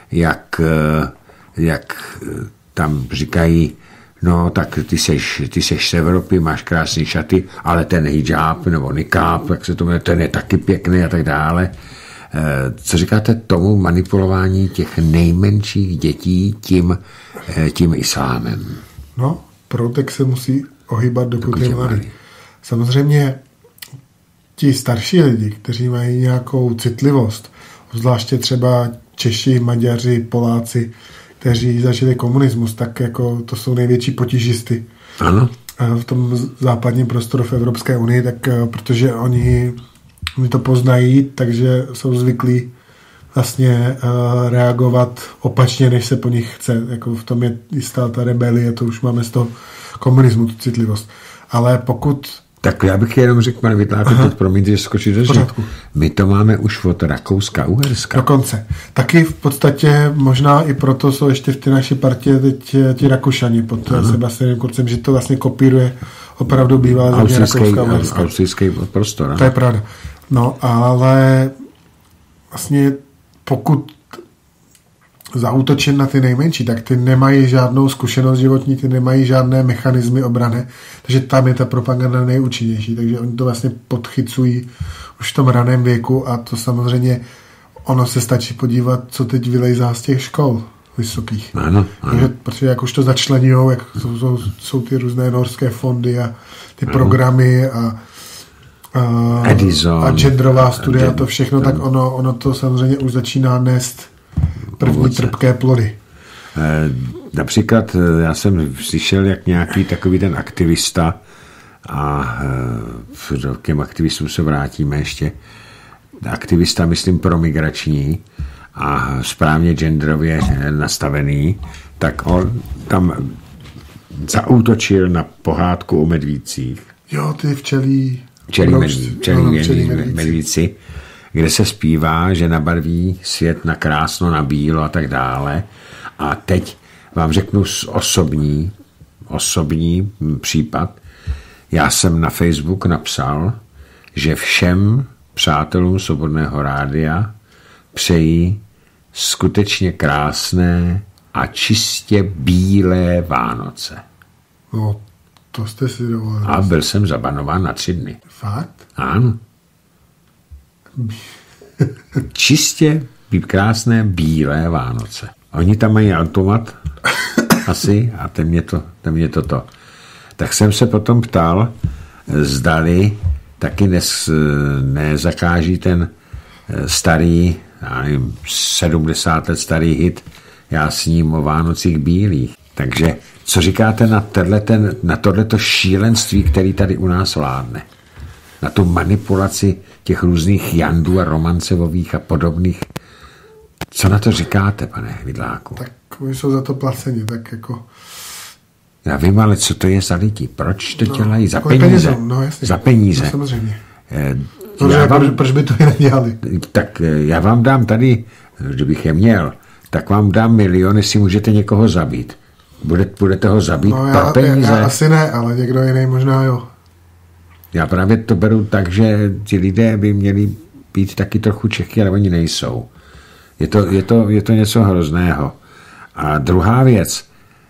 jak tam říkají, no tak ty seš z Evropy, máš krásné šaty, ale ten hijab nebo nikáb, jak se to jmenuje, ten je taky pěkný a tak dále. Co říkáte tomu manipulování těch nejmenších dětí tím islámem? No, proutek se musí ohýbat, dokud je mladý. Samozřejmě ti starší lidi, kteří mají nějakou citlivost, zvláště třeba Češi, Maďaři, Poláci, kteří zažili komunismus, tak jako to jsou největší potížisty. Ano. V tom západním prostoru v Evropské unii, tak protože oni to poznají, takže jsou zvyklí vlastně reagovat opačně, než se po nich chce. Jako v tom je jistá ta rebelie, to už máme z toho komunismu, tu citlivost. Ale pokud... Tak já bych jenom řekl, pane Vytláku, teď promiňte, že skočit do řeči. My to máme už od Rakouska-Uherska. Dokonce. Taky v podstatě možná i proto jsou ještě v té naší partě teď ti Rakušani pod Sebastianem Kurzem, že to vlastně kopíruje opravdu bývalé země Rakouska-Uherska. Austrijský prostor. To je pravda. No, ale vlastně pokud zaútočit na ty nejmenší, tak ty nemají žádnou zkušenost životní, ty nemají žádné mechanismy obrany, takže tam je ta propaganda nejúčinnější, takže oni to vlastně podchycují už v tom raném věku a to samozřejmě ono se stačí podívat, co teď vylejzá z těch škol vysokých. Ano. Protože jak už to začlenujou, jak jsou ty různé norské fondy a ty programy a Edison, a genderová studia, to všechno, tak ono to samozřejmě už začíná nést první trpké plody. Například já jsem slyšel, jak nějaký takový ten aktivista, a k těm aktivistům se vrátíme ještě, aktivista, myslím, promigrační a správně genderově nastavený, tak on tam zaútočil na pohádku o medvídcích. Jo, ty včelí medvíci, kde se zpívá, že nabarví svět na krásno, na bílo a tak dále. A teď vám řeknu osobní případ. Já jsem na Facebook napsal, že všem přátelům Svobodného rádia přeji skutečně krásné a čistě bílé Vánoce. No, to jste si dovolili. A byl jsem zabanován na 3 dny. Fakt? Ano. Čistě krásné bílé Vánoce. Oni tam mají automat asi a ten mě toto. Tak jsem se potom ptal, zdali taky nezakáží ten starý, já nevím, 70 let starý hit Já sním o Vánocích bílých. Takže co říkáte na tohleto šílenství, který tady u nás vládne? Na tu manipulaci těch různých Jandů a Romancevových a podobných. Co na to říkáte, pane Vidláku? Tak oni jsou za to placeni, tak jako... Já vím, ale co to je za lidi? Proč to dělají? Za peníze. No, jasně. Za peníze. No, samozřejmě. Proč by to i nedělali? Tak já vám dám tady, kdybych je měl, tak vám dám milion, jestli můžete někoho zabít. Budete ho zabít pro peníze? Já asi ne, ale někdo jiný možná jo. Já právě to beru tak, že ti lidé by měli být taky trochu Čechy, ale oni nejsou. Je to něco hrozného. A druhá věc,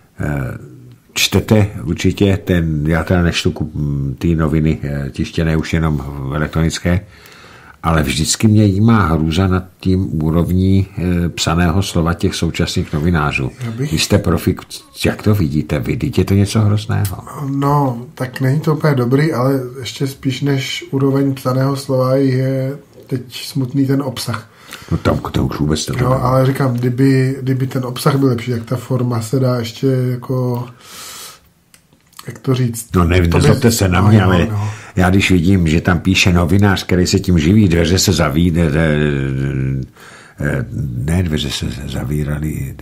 čtete určitě já teda nečtu ty noviny tištěné už jenom elektronické, ale vždycky mě jímá hrůza nad tím úrovní psaného slova těch současných novinářů. Vy jste profik, jak to vidíte? Vidíte to něco hrozného? No, tak není to úplně dobrý, ale ještě spíš než úroveň psaného slova je teď smutný ten obsah. No tam už vůbec to. No, ale říkám, kdyby ten obsah byl lepší, tak ta forma se dá ještě jako... Jak to říct? No nezlobte se na mě, ale já když vidím, že tam píše novinář, který se tím živí, dveře se zavíraly,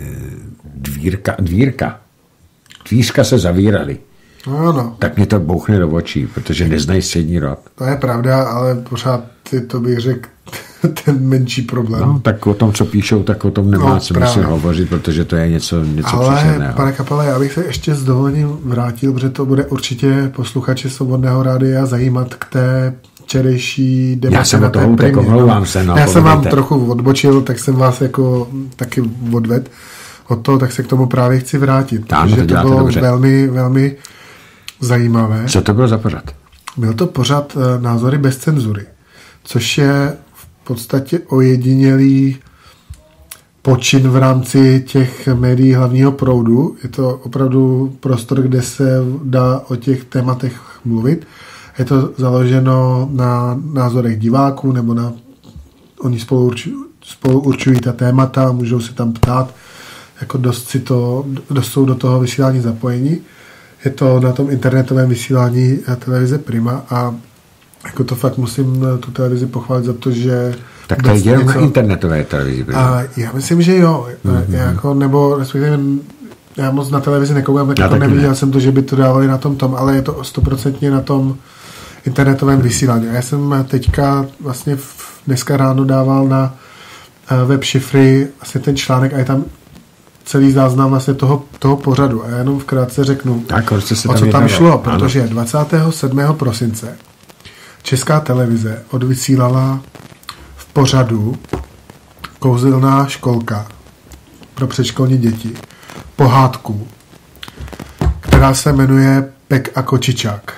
dvířka se zavíraly. Ano. Tak mě to bouchne do očí, protože neznají střední rod. To je pravda, ale pořád to bych řekl ten menší problém. No, tak o tom, co píšou, tak o tom nemá smysl hovořit, protože to je něco příšerného. Ale, pane Kapale, já bych se ještě s dovolením vrátil, protože to bude určitě posluchači Svobodného rádia zajímat k té včerejší debatě. Já jsem o toho utek, omlouvám se. Já jsem vám trochu odbočil, tak jsem vás jako taky odvedl od toho, tak se k tomu právě chci vrátit. Protože to bylo velmi, velmi zajímavé. Co to bylo za pořad? Byl to pořad Názory bez cenzury, což je v podstatě ojedinělý počin v rámci těch médií hlavního proudu. Je to opravdu prostor, kde se dá o těch tématech mluvit. Je to založeno na názorech diváků, nebo oni spolu určují ta témata, můžou se tam ptát jako dost jsou do toho vysílání zapojení. Je to na tom internetovém vysílání televize Prima a jako to fakt musím tu televizi pochválit za to, že... Tak to je jenom na internetové televizi Prima. A já myslím, že jo. Jako, nebo respektive já moc na televizi nekoukám, tak jako neviděl jsem to, že by to dávali na tom, ale je to 100% na tom internetovém vysílání. A já jsem teďka vlastně dneska ráno dával na web šifry vlastně ten článek a je tam celý záznam vlastně toho pořadu. A já jenom vkrátce řeknu, o co tam šlo, protože 27. prosince Česká televize odvysílala v pořadu Kouzelná školka pro předškolní děti pohádku, která se jmenuje Pek a kočičák.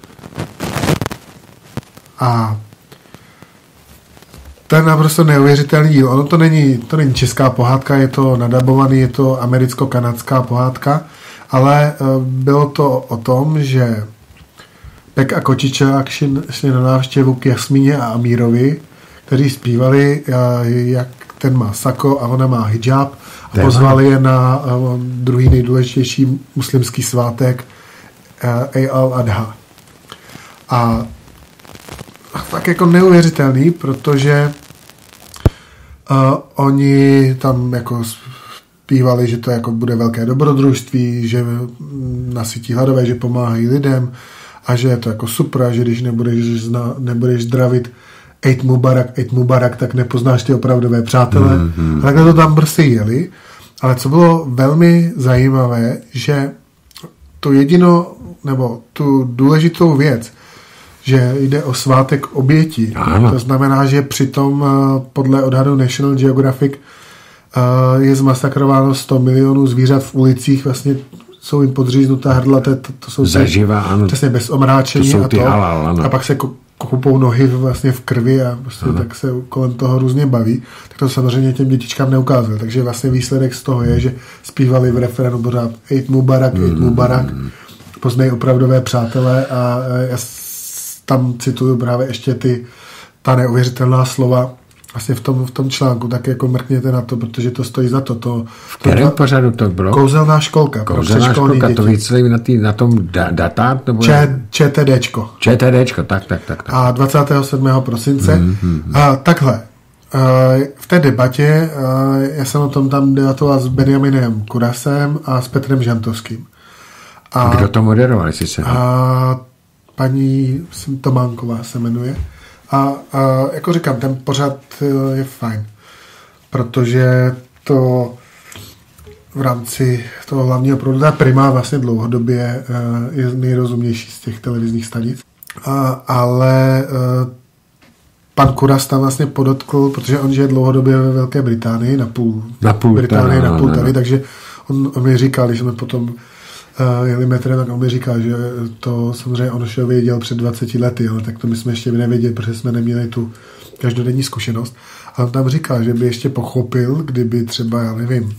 A to je naprosto neuvěřitelný díl. Ono to není česká pohádka, je to nadabovaný, je to americko-kanadská pohádka, ale bylo to o tom, že Pek a kočičák šli na návštěvu k Jasmíně a Amírovi, kteří zpívali, jak ten má sako a ona má hijab, a pozvali je na druhý nejdůležitější muslimský svátek Eid al-Adha. A tak jako neuvěřitelný, protože oni tam jako zpívali, že to jako bude velké dobrodružství, že nasytí hladové, že pomáhají lidem a že je to jako super, že když nebudeš zdravit Eid Mubarak, tak nepoznáš ty opravdové přátelé. A takhle to tam prostě jeli. Ale co bylo velmi zajímavé, že tu důležitou věc, že jde o svátek obětí. To znamená, že přitom podle odhadu National Geographic je zmasakrováno 100 milionů zvířat v ulicích, vlastně jsou jim podříznutá hrdla, to jsou zaživa, ano. Přesně bez omráčení to halal, a pak se kupou nohy vlastně v krvi a prostě tak se kolem toho různě baví, tak to samozřejmě těm dětičkám neukázal. Takže vlastně výsledek z toho je, že zpívali v referenu pořád Eid Mubarak, poznej opravdové přátelé a já tam cituju právě ještě ta neuvěřitelná slova vlastně v tom článku, tak jako mrkněte na to, protože to stojí za to. V kterém pořadu to bylo? Kouzelná školka. Kouzelná školka, to vysvětlí na tom datát? ČTDčko. ČTDčko, tak. A 27. prosince. A takhle. V té debatě já jsem o tom tam debatoval s Benjaminem Kurasem a s Petrem Žantovským. Kdo to moderoval, jestli se... Paní Tománková se jmenuje. A jako říkám, ten pořad je fajn, protože to v rámci toho hlavního proudu, ta Prima vlastně dlouhodobě je nejrozumnější z těch televizních stanic. Ale pan Kuras tam vlastně podotkl, protože on žije dlouhodobě ve Velké Británii, na půl Británie, na půl tady, takže on mi říkal, když jsme potom jeli metrem, tak on mi říkal, že to samozřejmě on šel věděl před 20 lety, ale tak to my jsme ještě nevěděli, protože jsme neměli tu každodenní zkušenost. A on tam říkal, že by ještě pochopil, kdyby třeba, já nevím,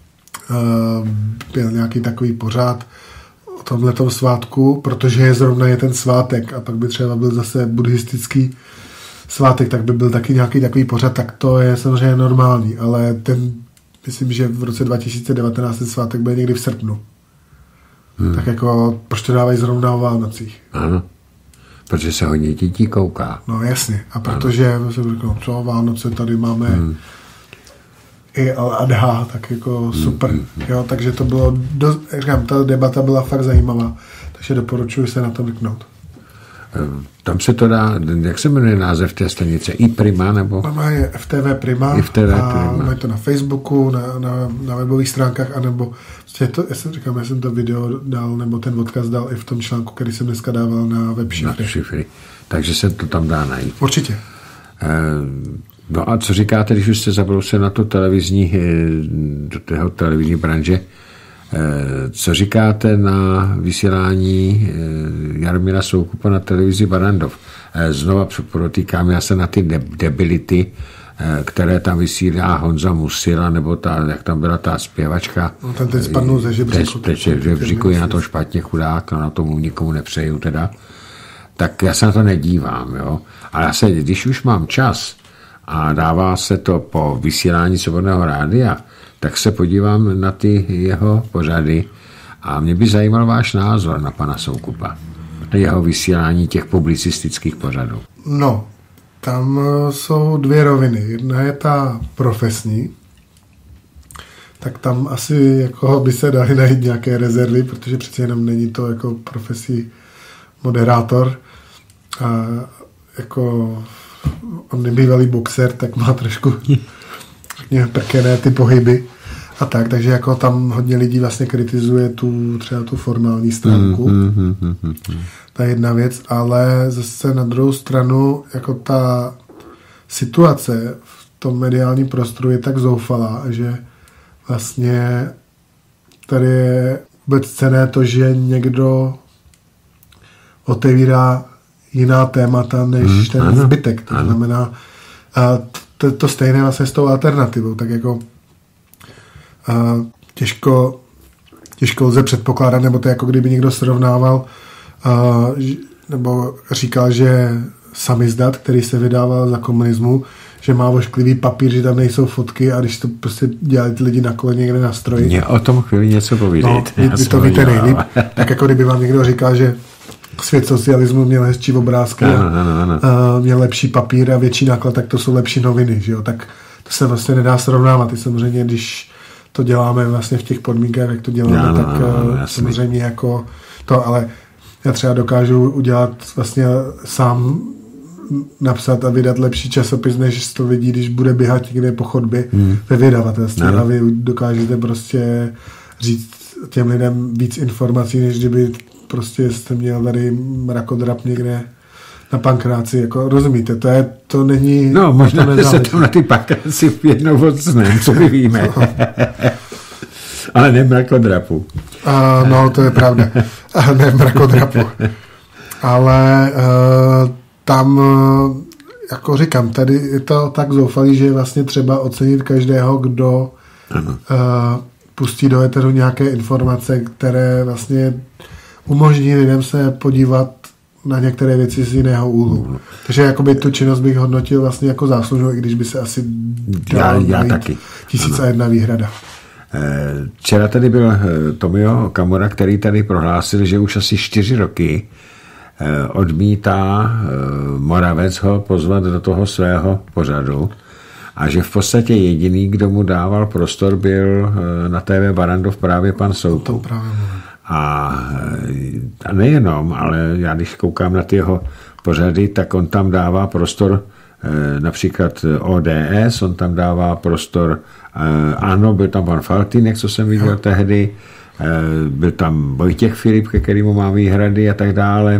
byl nějaký takový pořád o tomhletom svátku, protože zrovna je ten svátek a pak by třeba byl zase buddhistický svátek, tak by byl taky nějaký takový pořad, tak to je samozřejmě normální, ale myslím, že v roce 2019 ten svátek byl někdy v srpnu. Tak jako, proč to dávají zrovna o Vánocích? Ano, protože se hodně dětí kouká. No jasně, a protože jsem řekl, co Vánoce tady máme i Al-Adha, tak jako super. Jo, takže to bylo, říkám, ta debata byla fakt zajímavá, takže doporučuji se na to mrknout. Tam se to dá, jak se jmenuje název té stanice? iPrima nebo? Má je FTV Prima. Mají to na Facebooku, na webových stránkách, anebo já jsem to video dal, nebo ten odkaz dal i v tom článku, který jsem dneska dával na web šifry. Takže se to tam dá najít. Určitě. No a co říkáte, když už jste zabrousil na tu do tého televizní branže, co říkáte na vysílání Jaromíra Soukupa na televizi Barrandov? Znova podotýkám já se na ty debility, které tam vysílá Honza Musila, nebo jak tam byla ta zpěvačka. No, ten teď spadnul ze žebříku. Žebříku je na to špatně chudák, a na tomu nikomu nepřeju teda. Tak já se na to nedívám, jo. Ale když už mám čas a dává se to po vysílání Svobodného rádia, tak se podívám na ty jeho pořady a mě by zajímal váš názor na pana Soukupa, na jeho vysílání těch publicistických pořadů. No, tam jsou dvě roviny. Jedna je ta profesní, tak tam asi jako by se dali najít nějaké rezervy, protože přece jenom není to jako profesí moderátor. A jako on nebývalý boxer, tak má trošku prkené ty pohyby a tak, takže jako tam hodně lidí vlastně kritizuje třeba tu formální stránku. Ta jedna věc, ale zase na druhou stranu jako ta situace v tom mediálním prostoru je tak zoufalá, že vlastně tady je vůbec cenné to, že někdo otevírá jiná témata než ten zbytek. To znamená to stejné vlastně s tou alternativou. Tak jako těžko lze předpokládat, nebo to jako kdyby někdo srovnával nebo říkal, že samizdat, který se vydával za komunismu, že má vošklivý papír, že tam nejsou fotky a když to prostě dělali ty lidi na kole někde na stroji. Mě o tom chvíli něco povídejte. No, vy to víte nejlíp. Tak jako kdyby vám někdo říkal, že svět socialismu měl hezčí obrázky a měl lepší papír a větší náklad, tak to jsou lepší noviny. Že jo? Tak to se vlastně nedá srovnávat. I samozřejmě, když to děláme vlastně v těch podmínkách, jak to děláme, tak samozřejmě jako to, ale já třeba dokážu udělat vlastně sám napsat a vydat lepší časopis, než to vidí, když bude běhat někde po chodbě ve vydavatelství. A vy dokážete prostě říct těm lidem víc informací, než kdyby prostě jste měl tady mrakodrap někde na Pankráci, jako rozumíte, to není... No, možná se tam na ty Pankráci jednou odsnem, co my víme. No. Ale ne mrakodrapu. No, to je pravda. Ne mrakodrapu. Ale tam, jako říkám, tady je to tak zoufalý, že je vlastně třeba ocenit každého, kdo pustí do éteru nějaké informace, které vlastně umožní lidem se podívat na některé věci z jiného úhlu. Takže jakoby tu činnost bych hodnotil vlastně jako záslužnou, i když by se asi já taky. 1001 výhrada. Včera tady byl Tomio Okamura, který tady prohlásil, že už asi 4 roky odmítá Moravec ho pozvat do toho svého pořadu a že v podstatě jediný, kdo mu dával prostor, byl na TV Barrandov právě pan Soukup. A nejenom, ale já když koukám na ty jeho pořady, tak on tam dává prostor například ODS, on tam dává prostor, ano, byl tam pan Faltýnek, co jsem viděl tehdy, byl tam Vojtěch Filip, ke kterému má výhrady a tak dále.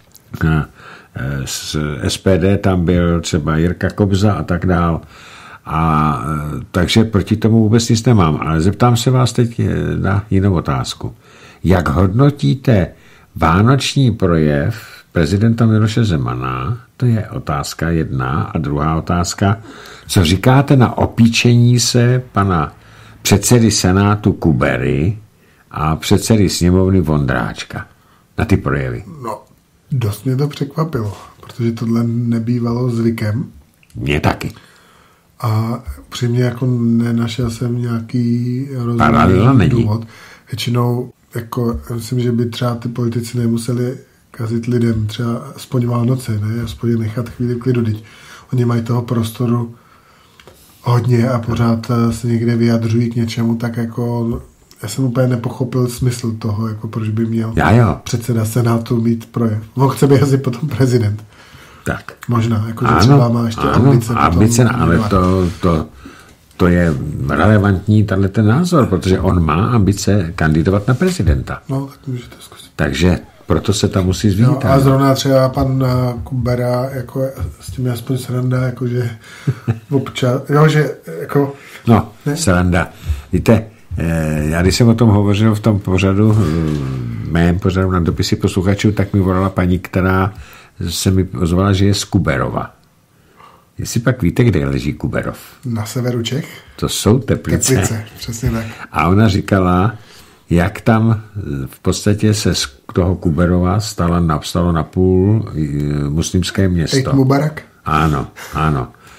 Z SPD tam byl třeba Jirka Kobza a tak dále. A takže proti tomu vůbec nic nemám. Ale zeptám se vás teď na jinou otázku. Jak hodnotíte vánoční projev prezidenta Miloše Zemana? To je otázka jedna. A druhá otázka, co říkáte na opíčení se pana předsedy Senátu Kubery a předsedy sněmovny Vondráčka na ty projevy? No, dost mě to překvapilo, protože tohle nebývalo zvykem. Mě taky. A upřímně jako nenašel jsem nějaký rozumný důvod. Většinou jako, myslím, že by třeba ty politici nemuseli kazit lidem třeba aspoň Vánoce, ne? Aspoň nechat chvíli klidu. Oni mají toho prostoru hodně a pořád se někde vyjadřují k něčemu, tak jako já jsem úplně nepochopil smysl toho, jako proč by měl předseda Senátu mít projev. On chce být asi potom prezident. Tak. Možná, jako že třeba má ještě ambice. Ale to je relevantní ten názor, protože on má ambice kandidovat na prezidenta. No, tak můžete zkusit. Takže proto se tam musí zvítat. No, a zrovna třeba pan Kubera, jako s tím aspoň sranda, jakože občas, jo, že jako... No, ne? Sranda. Víte, já když jsem o tom hovořil v tom pořadu, mém pořadu na dopisy posluchačů, tak mi volala paní, která se mi ozvala, že je z Kuberova. Jestli pak víte, kde leží Kuberov? Na severu Čech? To jsou Teplice. Teplice, přesně tak. A ona říkala, jak tam v podstatě se z toho Kuberova stalo napůl muslimské město. Eid Mubarak? Ano.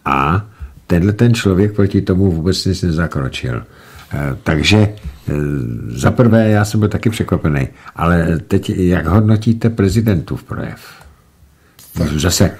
A tenhle ten člověk proti tomu vůbec nic nezakročil. Takže za prvé já jsem byl taky překvapený, ale teď jak hodnotíte prezidentův projev? Zase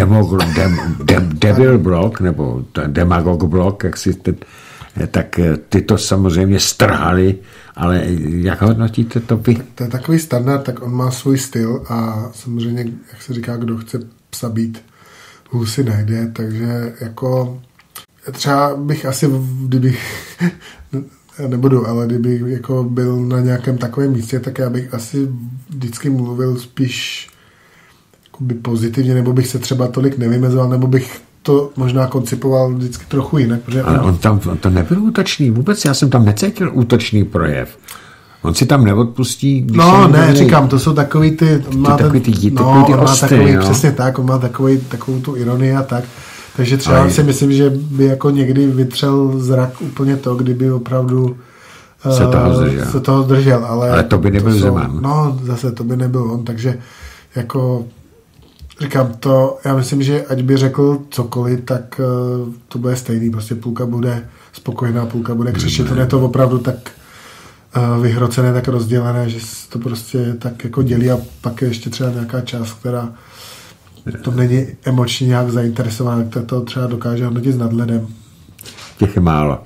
devil blok, nebo demagog blok, jak si tak ty to samozřejmě strhali, ale jak hodnotíte to vy? To je takový standard, tak on má svůj styl a samozřejmě, jak se říká, kdo chce psa být, hůl si najde, takže jako třeba bych asi, kdybych nebudu, ale kdybych jako byl na nějakém takovém místě, tak já bych asi vždycky mluvil spíš pozitivně, nebo bych se třeba tolik nevymezoval, nebo bych to možná koncipoval vždycky trochu jinak. Ale on to nebyl útočný, vůbec já jsem tam necítil útočný projev. On si tam neodpustí. No ne, říkám, to jsou takový ty osty, přesně tak, on má takovou tu ironii a tak. Takže třeba si myslím, že by jako někdy vytřel zrak úplně to, kdyby opravdu se toho zdržel. Ale to by nebyl Zeman. No, zase to by nebyl on, takže jako říkám to, já myslím, že ať by řekl cokoliv, tak to bude stejný, prostě půlka bude spokojená, půlka bude křičet, to je to opravdu tak vyhrocené, tak rozdělené, že to prostě tak jako dělí a pak je ještě třeba nějaká část, která to není emočně nějak zainteresovaná, tak to třeba dokáže hodnotit s nadhledem. Těch je málo.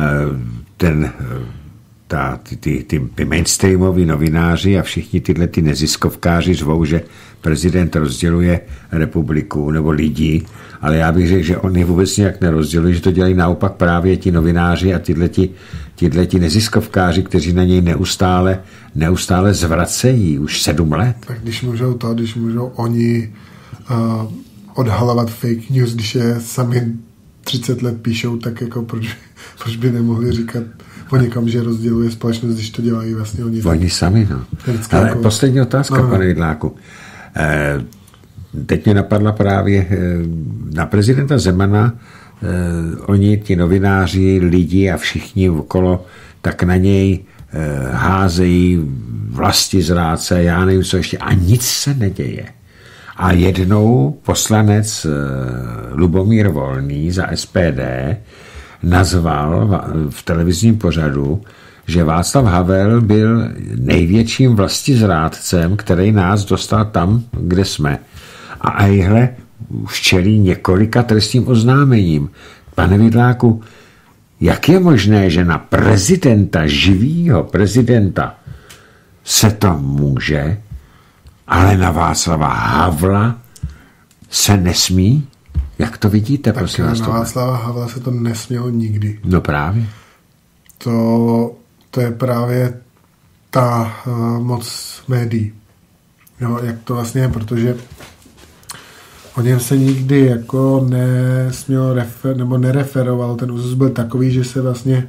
Ty mainstreamoví novináři a všichni tyhle ty neziskovkáři řvou, že prezident rozděluje republiku nebo lidi, ale já bych řekl, že on je vůbec nějak nerozděluje, že to dělají naopak právě ti novináři a tyhle neziskovkáři, kteří na něj neustále zvracejí už 7 let. Tak když můžou oni odhalovat fake news, když je sami 30 let píšou, tak jako proč by nemohli říkat o někom, že rozděluje společnost, když to dělají vlastně oni. Oni sami, no. Ale jako poslední otázka, pane Vidláku. Teď mě napadla právě na prezidenta Zemana, oni, ti novináři, lidi a všichni okolo, tak na něj házejí vlastizrádce, já nevím co ještě, a nic se neděje. A jednou poslanec Lubomír Volný za SPD nazval v televizním pořadu, že Václav Havel byl největším vlastizrádcem, který nás dostal tam, kde jsme. A ejhle už čelí několika trestním oznámením. Pane Vidláku, jak je možné, že na prezidenta, živýho prezidenta, se to může, ale na Václava Havla se nesmí? Jak to vidíte, prosím vás? Na Václava Havla se to nesmělo nikdy. No právě. To je právě ta moc médií. Jo, jak to vlastně je, protože o něm se nikdy jako nesmělo nebo nereferoval. Ten úzus byl takový, že se vlastně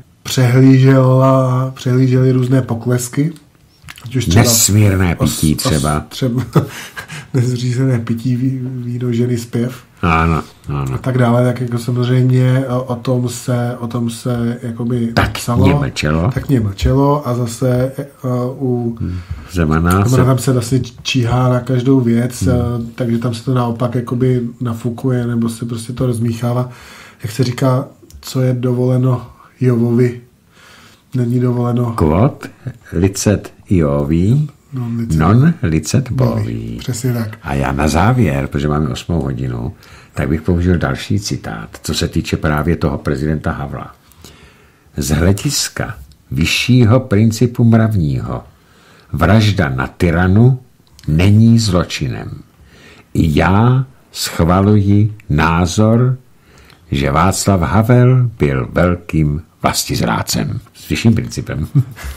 přehlížely různé poklesky. Nesmírné pití třeba. Nezřízené pití, víno, ženy, zpěv. Ano. A tak dále, tak jako samozřejmě o tom se jakoby psalo. Tak mě mlčelo a zase u Zemana tam se vlastně číhá na každou věc, takže tam se to naopak jakoby nafukuje, nebo se prostě to rozmíchává. Jak se říká, co je dovoleno Jovovi, není dovoleno quod licet Jovi, non licet bovi. Přesně tak. A já na závěr, protože máme 8 hodinu, tak bych použil další citát, co se týče právě toho prezidenta Havla. Z hlediska vyššího principu mravního vražda na tyranu není zločinem. I já schvaluji názor, že Václav Havel byl velkým vlastizrádcem s vyšším principem.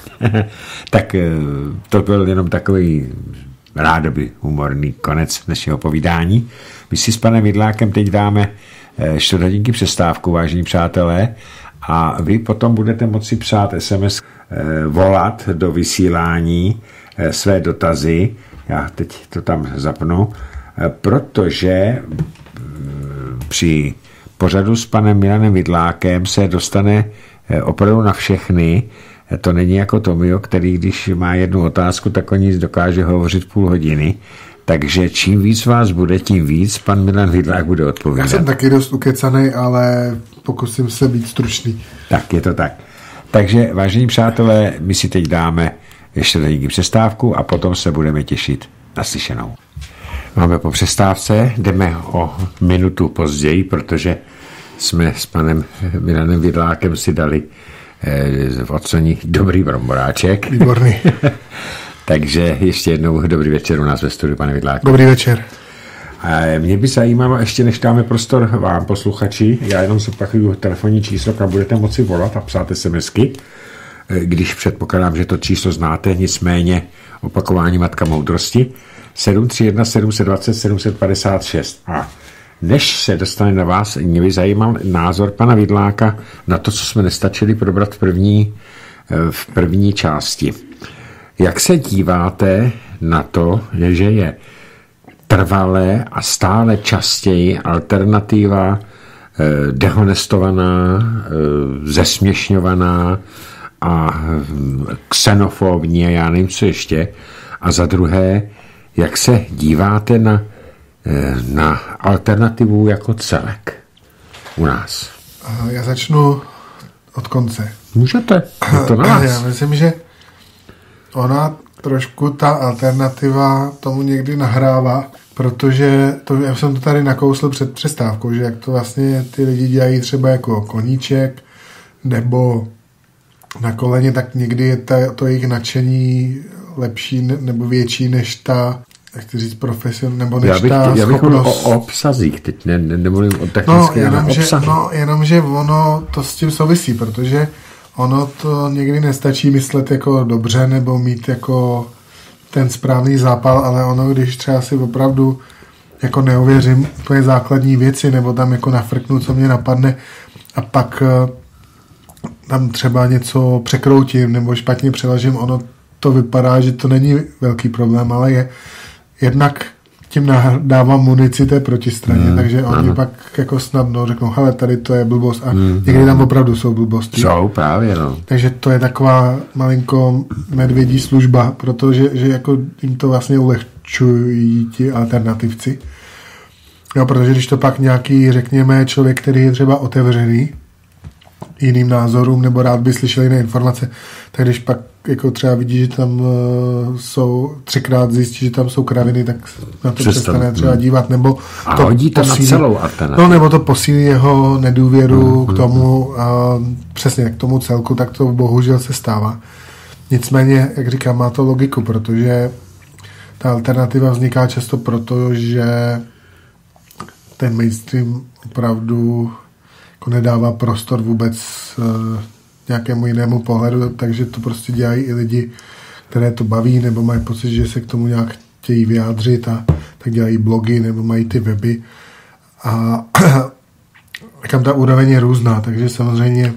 Tak to byl jenom takový rádoby humorný konec našeho povídání. My si s panem Vidlákem teď dáme 4 hodinky přestávku, vážení přátelé, a vy potom budete moci psát SMS, volat do vysílání své dotazy. Já teď to tam zapnu, protože při pořadu s panem Milanem Vidlákem se dostane opravdu na všechny. To není jako Tomio, který když má jednu otázku, tak o ní dokáže hovořit půl hodiny. Takže čím víc vás bude, tím víc pan Milan Vidlák bude odpovídat. Já jsem taky dost ukecanej, ale pokusím se být stručný. Tak, je to tak. Takže, vážení přátelé, my si teď dáme ještě denní přestávku a potom se budeme těšit na slyšenou. Máme po přestávce, jdeme o minutu později, protože jsme s panem Milanem Vidlákem si dali v odsoni dobrý bramboráček. Výborný. Takže ještě jednou dobrý večer u nás ve studiu, pane Vidláku. Dobrý večer. Mě by zajímalo, ještě než dáme prostor vám, posluchači, já jenom zopakuju telefonní číslo, kam budete moci volat a psát SMSky, když předpokládám, že to číslo znáte, nicméně opakování matka moudrosti, 731 720 756. A než se dostane na vás, mě by zajímal názor pana Vidláka na to, co jsme nestačili probrat v první části. Jak se díváte na to, že je trvalé a stále častěji alternativa dehonestovaná, zesměšňovaná a xenofobní a já nevím, co ještě. A za druhé, jak se díváte na alternativu jako celek u nás? Já začnu od konce. Můžete, to na vás. Já myslím, že ona trošku ta alternativa tomu někdy nahrává, protože já jsem to tady nakousl před přestávkou, že jak to vlastně ty lidi dělají třeba jako koníček nebo na koleně, tak někdy je to jejich nadšení lepší nebo větší než ta, jak chci říct, profesion, nebo než ta já bych schopnost. o obsazích, teď nemluvím o technické, ale obsazích. Jenomže ono to s tím souvisí, protože ono to někdy nestačí myslet jako dobře nebo mít jako ten správný zápal, ale ono, když třeba si opravdu jako neuvěřím úplně základní věci nebo tam jako nafrknu, co mě napadne a pak tam třeba něco překroutím nebo špatně přelažím, ono to vypadá, že to není velký problém, ale je jednak tím dávám munici té protistraně, takže oni pak jako snadno řeknou, hele, tady to je blbost a někdy tam opravdu jsou blbosti. Jsou právě, no. Takže to je taková malinko medvědí služba, protože že jako jim to vlastně ulehčují ti alternativci. Jo, protože když to pak nějaký, řekněme, člověk, který je třeba otevřený jiným názorům nebo rád by slyšel jiné informace, tak když pak jako třeba vidí, že tam jsou třikrát zjistí, že tam jsou kraviny, tak na to přestane třeba dívat, nebo a to hodí to posílí, na celou alternativu. No, nebo to posílí jeho nedůvěru k tomu, přesně k tomu celku, tak to bohužel se stává. Nicméně, jak říkám, má to logiku, protože ta alternativa vzniká často proto, že ten mainstream opravdu jako nedává prostor vůbec nějakému jinému pohledu, takže to prostě dělají i lidi, které to baví, nebo mají pocit, že se k tomu nějak chtějí vyjádřit a tak dělají blogy, nebo mají ty weby. A kam ta úroveň je různá, takže samozřejmě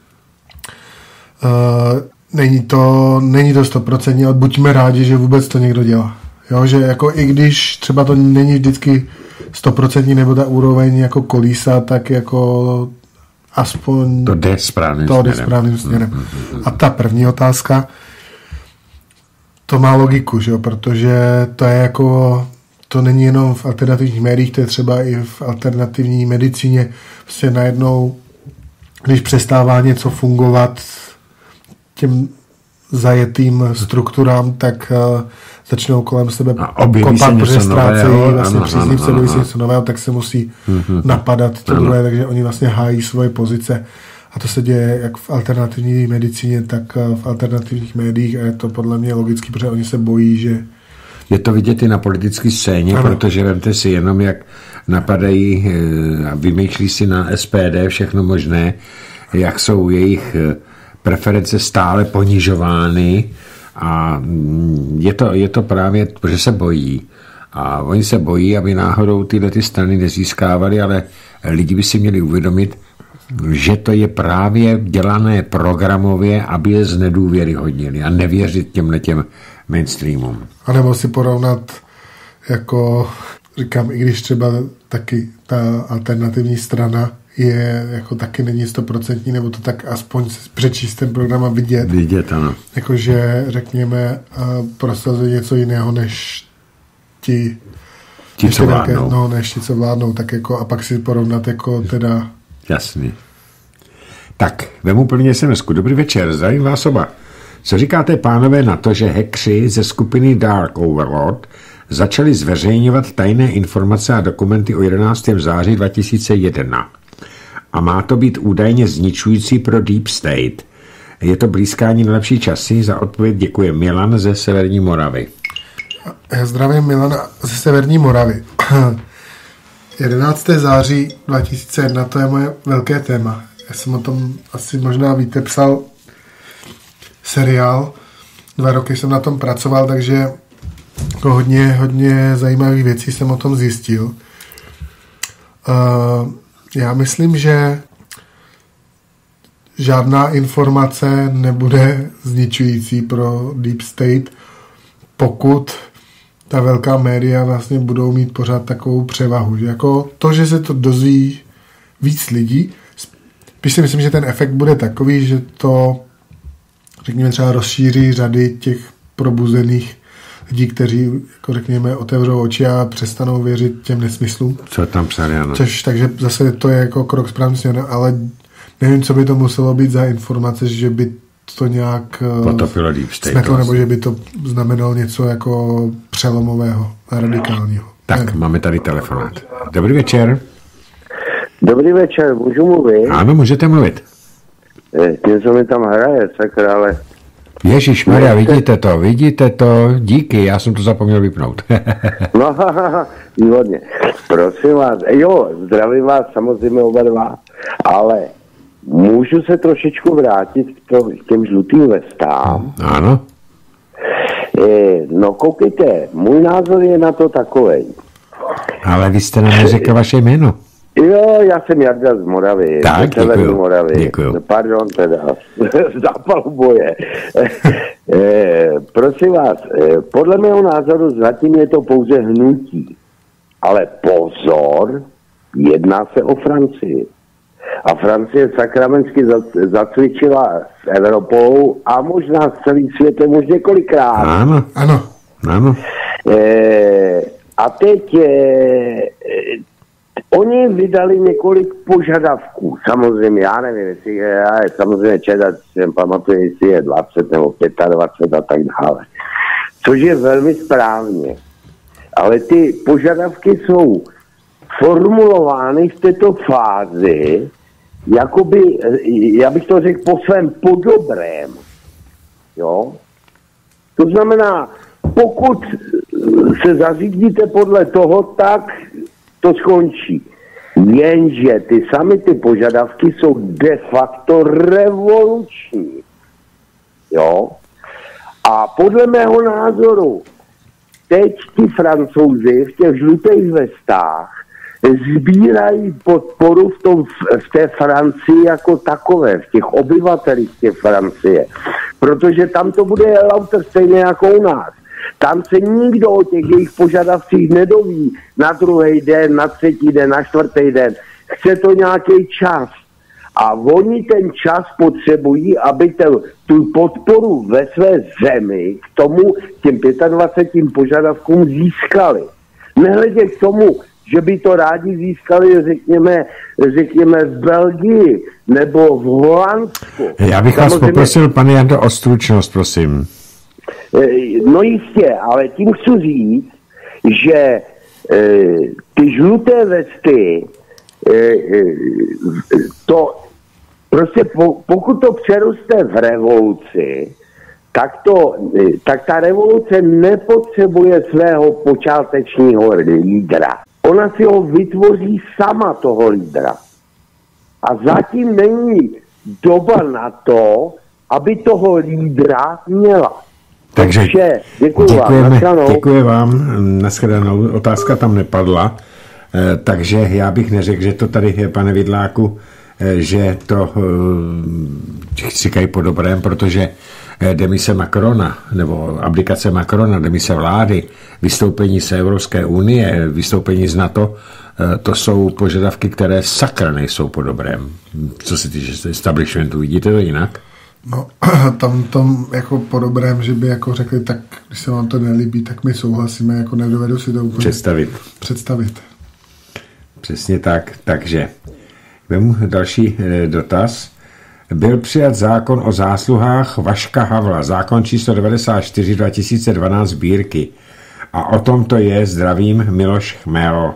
není to 100%, ale buďme rádi, že vůbec to někdo dělá. Jo, že jako i když třeba to není vždycky 100% nebo ta úroveň jako kolísa, tak jako aspoň to jde správným směrem. A ta první otázka, to má logiku, že jo? Protože to je jako, to není jenom v alternativních médiích, to je třeba i v alternativní medicíně. Prostě najednou, když přestává něco fungovat těm zajetým strukturám, tak začnou kolem sebe kopat, protože ztrácejí vlastně příznivce, objeví se něco nového, tak se musí napadat to druhé, takže oni vlastně hájí svoje pozice. A to se děje jak v alternativní medicíně, tak v alternativních médiích a je to podle mě logický, protože oni se bojí, že... Je to vidět i na politické scéně, ano. Protože vemte si jenom, jak napadají a vymýšlí si na SPD všechno možné, jak jsou jejich preference stále ponižovány a je to právě, protože se bojí. A oni se bojí, aby náhodou tyhle ty strany nezískávaly, ale lidi by si měli uvědomit, že to je právě dělané programově, aby je znedůvěryhodnili a nevěřit těm mainstreamům. A nebo si porovnat, jako říkám, i když třeba taky ta alternativní strana je jako taky není 100%, nebo to tak aspoň přečíst ten program a vidět. Vidět, ano. Jakože řekněme prosazuje něco jiného, než ti co vládnou. No, než ti, co vládnou, tak jako a pak si porovnat jako teda... Jasný. Tak, vemu plně SMS-ku. Dobrý večer, zdravím vás oba. Co říkáte, pánové, na to, že hackři ze skupiny Dark Overlord začali zveřejňovat tajné informace a dokumenty o 11. září 2001? A má to být údajně zničující pro Deep State. Je to blízkání na lepší časy? Za odpověď děkuje Milan ze Severní Moravy. Já zdravím Milana ze Severní Moravy. 11. září 2001, to je moje velké téma. Já jsem o tom, asi možná víte, psal seriál. 2 roky jsem na tom pracoval, takže to hodně zajímavých věcí jsem o tom zjistil. Já myslím, že žádná informace nebude zničující pro Deep State, pokud ta velká média vlastně budou mít pořád takovou převahu. Že jako to, že se to dozví víc lidí, spíš si myslím, že ten efekt bude takový, že to, řekněme, třeba rozšíří řady těch probuzených lidí, kteří, jako řekněme, otevřou oči a přestanou věřit těm nesmyslům. Co tam psali, ano. Takže zase to je jako krok správným směrem, ale nevím, co by to muselo být za informace, že by to nějak potopilo Deep State, smetlo, nebo že by to znamenalo něco jako přelomového a radikálního. Tak, máme tady telefonát. Dobrý večer. Dobrý večer, můžu mluvit? Ano, můžete mluvit. Něco mi tam hraje, sakra, ale... Ježišmarja, vidíte to, díky, já jsem to zapomněl vypnout. No, výhodně. Prosím vás, jo, zdravím vás samozřejmě oba dva, ale můžu se trošičku vrátit k těm žlutým vestám? Ano. No koukejte, můj názor je na to takovej. Ale vy jste nám neřekl vaše jméno. Jo, já jsem Jarda z Moravy. Tak, děkuju. Moravy. Děkuju. Pardon teda, zápalu boje. Prosím vás, podle mého názoru zatím je to pouze hnutí. Ale pozor, jedná se o Francii. A Francie sakramentsky zacvičila s Evropou a možná s celým světem už několikrát. Ano. A teď oni vydali několik požadavků, samozřejmě, já nevím, jestli samozřejmě čedat, jsem pamatuju, jestli je 20 nebo 25 a tak dále. Což je velmi správně. Ale ty požadavky jsou formulovány v této fázi, jakoby, já bych to řekl po svém podobrém. Jo? To znamená, pokud se zařídíte podle toho, tak to skončí. Jenže ty požadavky jsou de facto revoluční. Jo? A podle mého názoru teď ti Francouzi v těch žlutých vestách sbírají podporu v té Francii jako takové, v těch obyvatelích té Francie. Protože tam to bude lauter stejné jako u nás. Tam se nikdo o těch jejich požadavcích nedoví na druhý den, na třetí den, na čtvrtý den. Chce to nějaký čas. A oni ten čas potřebují, aby tu podporu ve své zemi k tomu těm 25 požadavkům získali. Nehledě k tomu, že by to rádi získali, řekněme v Belgii nebo v Holandsku. Já bych vás poprosil, pane Jando, o stručnost, prosím. No jistě, ale tím chci říct, že ty žluté vesty, to prostě pokud to přeroste v revoluci, tak ta revoluce nepotřebuje svého počátečního lídra. Ona si ho vytvoří sama, toho lídra. A zatím není doba na to, aby toho lídra měla. Takže děkuji vám, nashledanou. Otázka tam nepadla, takže já bych neřekl, že to tady je, pane Vidláku, že to říkají po dobrém, protože demise Macrona, nebo abdikace Macrona, demise vlády, vystoupení z Evropské unie, vystoupení z NATO, to jsou požadavky, které sakra nejsou po dobrém. Co se týče establishmentu, vidíte to jinak? No, tam jako po dobrém, že by jako řekli, tak když se vám to nelíbí, tak my souhlasíme, jako nedovedu si to úplně představit. Přesně tak. Takže vemu další dotaz. Byl přijat zákon o zásluhách Vaška Havla, zákon číslo 94 2012 sbírky. A o tom to je, zdravím, Miloš Chmel.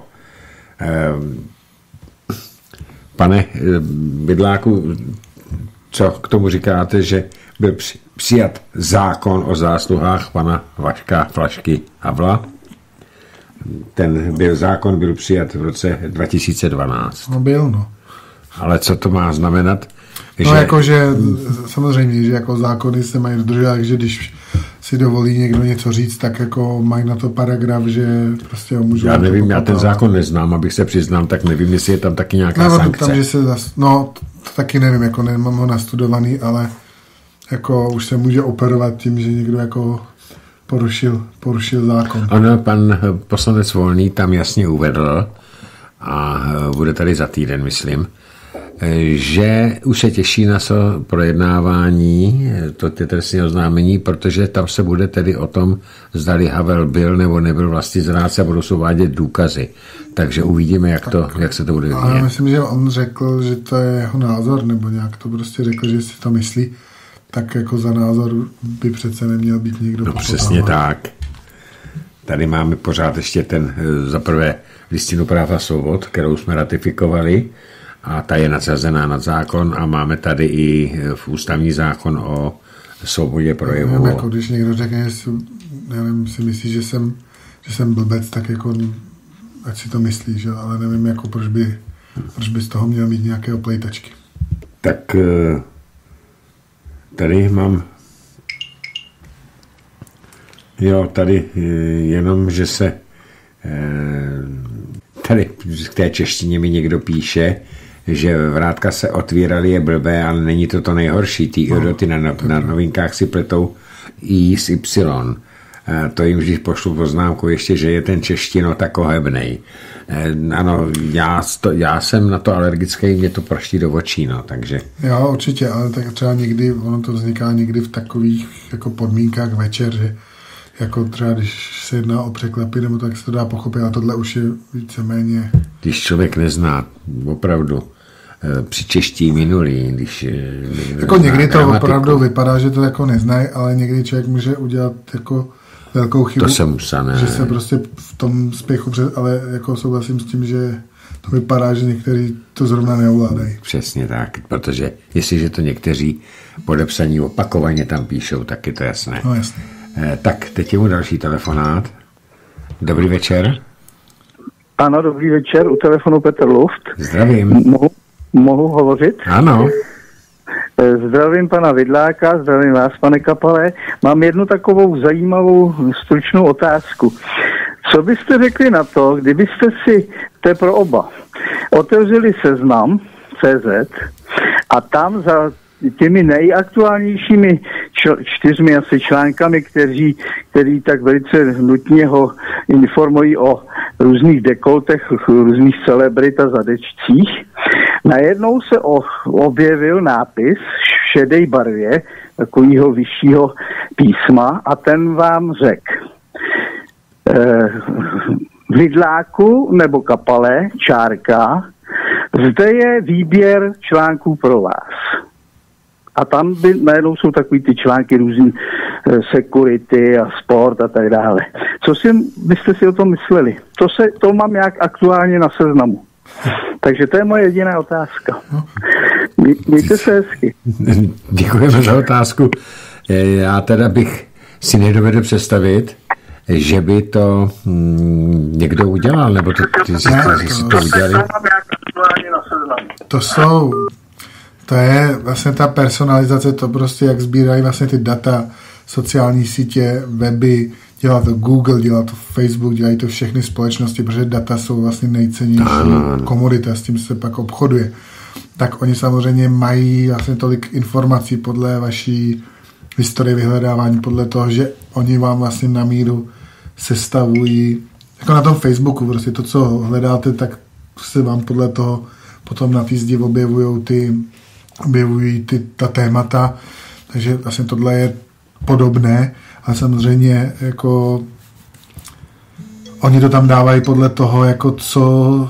Pane Bydláku, co k tomu říkáte, že byl přijat zákon o zásluhách pana Vaška Flašky Havla? Ten zákon byl přijat v roce 2012. No byl, no. Ale co to má znamenat? No jakože samozřejmě, že jako zákony se mají dodržovat, takže když si dovolí někdo něco říct, tak jako mají na to paragraf, že prostě ho můžou... Já nevím, já ten zákon neznám, abych se přiznal, tak nevím, jestli je tam taky nějaká sankce. Tam, že se to taky nevím, jako nemám ho nastudovaný, ale jako už se může operovat tím, že někdo jako porušil zákon. Ano, pan poslanec Volný tam jasně uvedl, a bude tady za týden, myslím, že už se těší na projednávání to trestní oznámení, protože tam se bude tedy o tom, zdali Havel byl nebo nebyl vlastizrádce a budou se uvádět důkazy. Takže uvidíme, jak se to bude vyvíjet. Ale myslím, že on řekl, že to je jeho názor, nebo nějak to prostě řekl, že si to myslí, tak jako za názor by přece neměl být někdo popotávat. Přesně tak. Tady máme pořád ještě za prvé listinu práv a svobod, kterou jsme ratifikovali, a ta je nadřazená nad zákon, a máme tady i v ústavní zákon o svobodě projevu. Nevím, jako když někdo řekne, že si myslí, že jsem blbec, tak jako ať si to myslí, že? Ale nevím, jako proč by z toho měl mít nějaké oplejtačky. Tak tady mám tady jenom, že se tady k té češtině mi někdo píše, že vrátka se otvíraly, je blbé, ale není to nejhorší. Ty idioti na novinkách si pletou I s Y. To jim vždy pošlu poznámku ještě, že je ten češtino tak ohebnej. Ano, já jsem na to alergický, mě to proští do očí, takže... Jo, určitě, ale tak třeba někdy, ono to vzniká někdy v takových jako podmínkách večer, že jako třeba když se jedná o překlepy, nebo tak se to dá pochopit, a tohle už je víceméně... Když člověk nezná opravdu při čeští minulý, když... Jako někdy to opravdu vypadá, že to jako neznají, ale někdy člověk může udělat jako velkou chybu. To se musí, ne. Že se prostě v tom spěchu ale jako souhlasím s tím, že to vypadá, že někteří to zrovna neovládají. Přesně tak, protože jestliže to někteří podepsaní opakovaně tam píšou, tak je to jasné. No jasně. Tak, teď je mu další telefonát. Dobrý večer. Ano, dobrý večer, u telefonu Petr Luft. Zdravím. Mohu hovořit? Ano. Zdravím pana Vidláka, zdravím vás, pane Kapale. Mám jednu takovou zajímavou stručnou otázku. Co byste řekli na to, kdybyste si, to je pro oba, otevřeli seznam CZ a tam za těmi nejaktuálnějšími 4 asi článkami, který tak velice nutně ho informují o různých dekoltech, různých celebrit a zadečcích. Najednou se objevil nápis v šedé barvě takového vyššího písma a ten vám řekl: Vidláku nebo Kapale, čárka, zde je výběr článků pro vás. A tam najednou jsou takový ty články různý security a sport a tak dále. Co byste si o tom mysleli? To mám nějak aktuálně na seznamu. Takže to je moje jediná otázka. Mějte se hezky. Děkujeme za otázku. Já teda bych si nedovedl představit, že by to někdo udělal, nebo ty si to udělali. To je vlastně ta personalizace, to prostě jak sbírají vlastně ty data, sociální sítě, weby, dělá to Google, dělá to Facebook, dělají to všechny společnosti, protože data jsou vlastně nejcennější komodita, s tím se pak obchoduje. Tak oni samozřejmě mají vlastně tolik informací podle vaší historie vyhledávání, podle toho, že oni vám vlastně na míru sestavují, jako na tom Facebooku, prostě to, co hledáte, tak se vám podle toho potom na té zdi objevují ta témata. Takže vlastně tohle je podobné a samozřejmě jako oni to tam dávají podle toho, jako co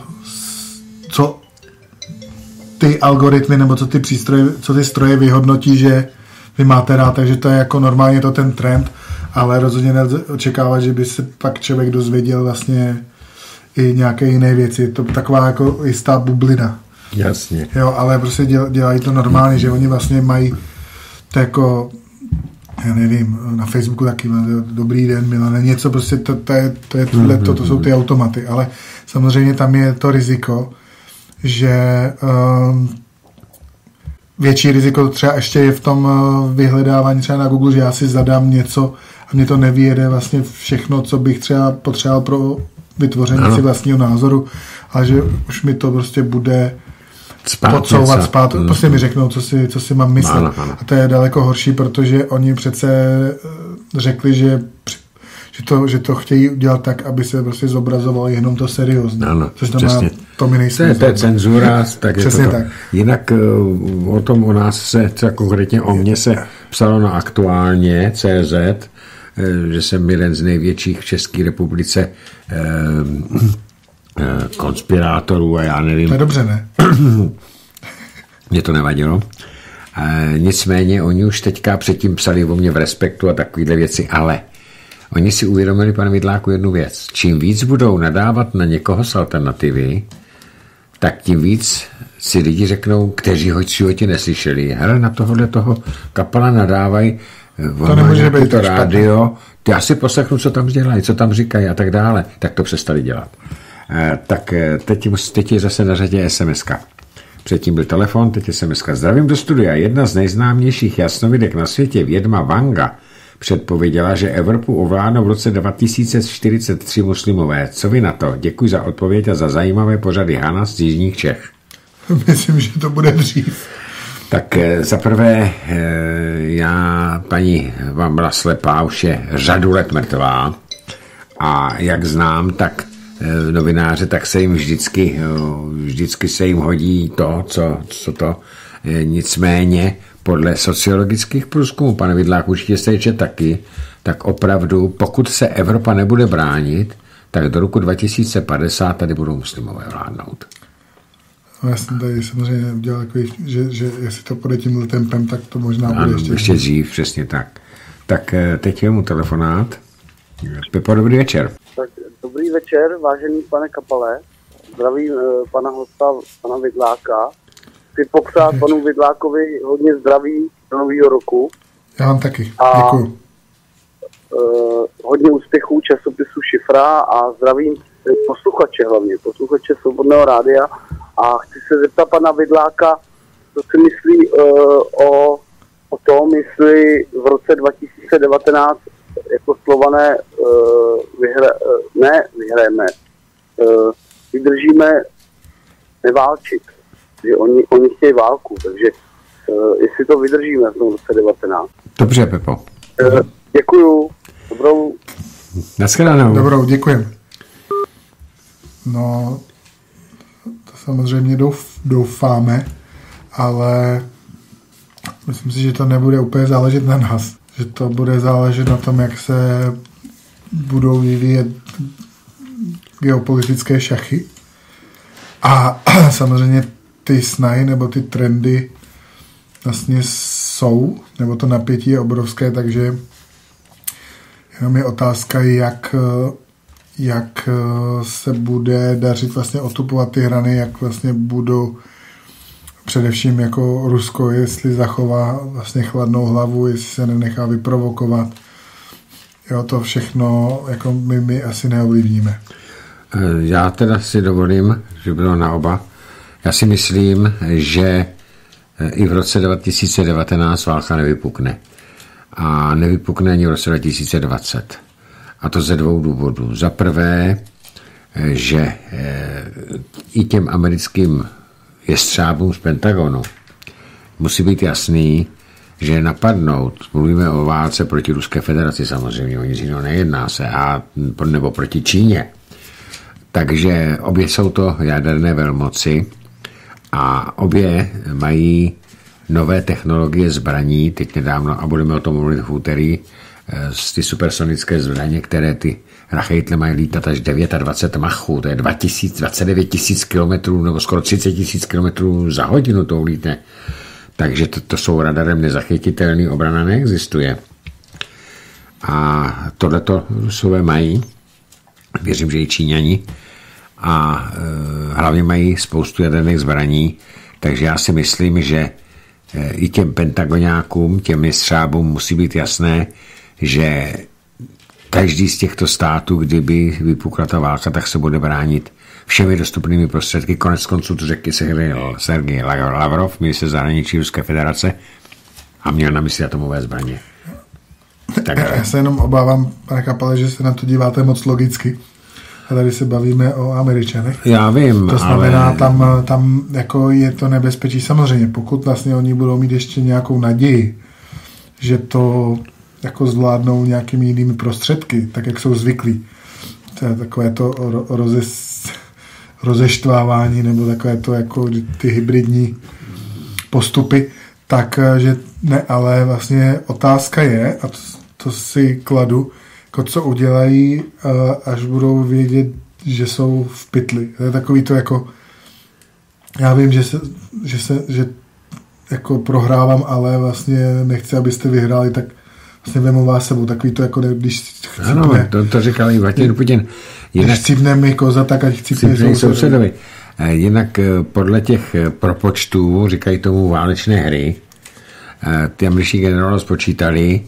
ty algoritmy nebo co ty stroje vyhodnotí, že vy máte rád, takže to je jako normálně to ten trend, ale rozhodně nelze očekávat, že by se pak člověk dozvěděl vlastně i nějaké jiné věci. Je to taková jako jistá bublina. Jasně. Jo, ale prostě dělají to normálně, že oni vlastně mají to jako, já nevím, na Facebooku taky dobrý den, Milane, něco prostě, to jsou ty automaty, ale samozřejmě tam je to riziko, že větší riziko třeba ještě je v tom vyhledávání třeba na Google, že já si zadám něco a mě to nevyjede vlastně všechno, co bych třeba potřeboval pro vytvoření si vlastního názoru, ale že už mi to prostě bude podsouvat zpátky. Prostě mi řeknou, co si mám myslet. A to je daleko horší, protože oni přece řekli, že to chtějí udělat tak, aby se prostě zobrazovalo jenom to seriózně. Ano, což znamená, to mi nejsme. To je cenzura, tak přesně je to tak. Jinak o nás se, třeba konkrétně o mně se psalo na Aktuálně CZ, že jsem jeden z největších v České republice konspirátorů a já nevím. To je dobře, ne? Mně to nevadilo. Nicméně oni už teďka předtím psali o mě v Respektu a takovéhle věci, ale oni si uvědomili, pane Vidláku, jednu věc. Čím víc budou nadávat na někoho z alternativy, tak tím víc si lidi řeknou, kteří ho v životě neslyšeli. Hele, na tohohle toho Kapala nadávají, to nemůže být to rádio, já si poslechnu, co tam dělají, co tam říkají a tak dále. Tak to přestali dělat. Tak teď je zase na řadě SMS-ka. Předtím byl telefon, teď je SMS-ka. Zdravím do studia. Jedna z nejznámějších jasnovidek na světě, vědma Vanga, předpověděla, že Evropu ovládnou v roce 2043 muslimové. Co vy na to? Děkuji za odpověď a za zajímavé pořady. Hana z Jižních Čech. Myslím, že to bude dřív. Tak zaprvé paní vám byla slepá, už je řadu let mrtvá a jak znám, tak novináře, tak se jim vždycky se jim hodí to, co to. Nicméně podle sociologických průzkumů, pane Vidlák, určitě jste četl taky, tak opravdu, pokud se Evropa nebude bránit, tak do roku 2050 tady budou muslimové vládnout. Já jsem tady samozřejmě udělal takový, že jestli to půjde tímhle tempem, tak to možná bude ještě dřív, přesně tak. Tak teď je mu telefonát. Pepo, dobrý večer. Tak, dobrý večer, vážený pane Kapale. Zdravím pana hosta, pana Vidláka. Chci popřát panu Vidlákovi hodně zdraví do nového roku. Já vám taky, děkuju. Hodně úspěchů časopisu Šifra a zdravím posluchače Svobodného rádia. A chci se zeptat pana Vidláka, co si myslí o tom, jestli v roce 2019 jako Slované vydržíme neválčit. Že oni chtějí válku, takže jestli to vydržíme v tom roce 19. Dobře, Pepo. Děkuju. Dobrou. Naschledanou. Dobrou, děkujem. No, to samozřejmě doufáme, ale myslím si, že to nebude úplně záležet na nás. Že to bude záležet na tom, jak se budou vyvíjet geopolitické šachy. A samozřejmě ty snahy nebo ty trendy vlastně jsou, nebo to napětí je obrovské, takže jenom je otázka, jak se bude dařit vlastně otupovat ty hrany, jak vlastně budou především jako Rusko, jestli zachová vlastně chladnou hlavu, jestli se nenechá vyprovokovat. Jo, to všechno jako my asi neovlivníme. Já teda si dovolím, že bylo na oba. Já si myslím, že i v roce 2019 válka nevypukne. A nevypukne ani v roce 2020. A to ze dvou důvodů. Za prvé, že i těm americkým jestřábům z Pentagonu musí být jasný, že napadnout, mluvíme o válce proti Ruské federaci samozřejmě, o nic jiného nejedná se, nebo proti Číně. Takže obě jsou to jaderné velmoci a obě mají nové technologie zbraní, teď nedávno, a budeme o tom mluvit v úterý, ty supersonické zbraně, které ty rachejtle mají lítat až 29 machů, to je 29 000 kilometrů, nebo skoro 30 000 kilometrů za hodinu to ulítne. Takže to jsou radarem nezachytitelný, obrana neexistuje. A tohleto Rusové mají, věřím, že i Číňani, a hlavně mají spoustu jaderných zbraní, takže já si myslím, že i těm pentagonákům, těm mistřábům musí být jasné, že každý z těchto států, kdyby vypukla ta válka, tak se bude bránit všemi dostupnými prostředky. Konec konců to řekl Sergej Lavrov, ministr zahraničí Ruské federace, a měl na mysli atomové zbraně. Takže. Já se jenom obávám, pane Kapale, že se na to díváte moc logicky. A tady se bavíme o Američanech. Já vím, to znamená, tam jako je to nebezpečí. Samozřejmě, pokud vlastně oni budou mít ještě nějakou naději, že to jako zvládnou nějakými jinými prostředky, tak jak jsou zvyklí. To je takové to rozeštvávání, nebo takové to jako ty hybridní postupy, takže ne, ale vlastně otázka je, a to si kladu, jako co udělají, až budou vědět, že jsou v pytli. To je takový to jako, já vím, že jako prohrávám, ale vlastně nechci, abyste vyhráli, tak vlastně vemu vás sebou. Takový to jako, když chcípne. Ano, to říkal i Vladimír Putin. Když chcípne mi koza, tak ať chcípne sousedovi. Jinak podle těch propočtů, říkají tomu válečné hry, ty američtí generálové spočítali,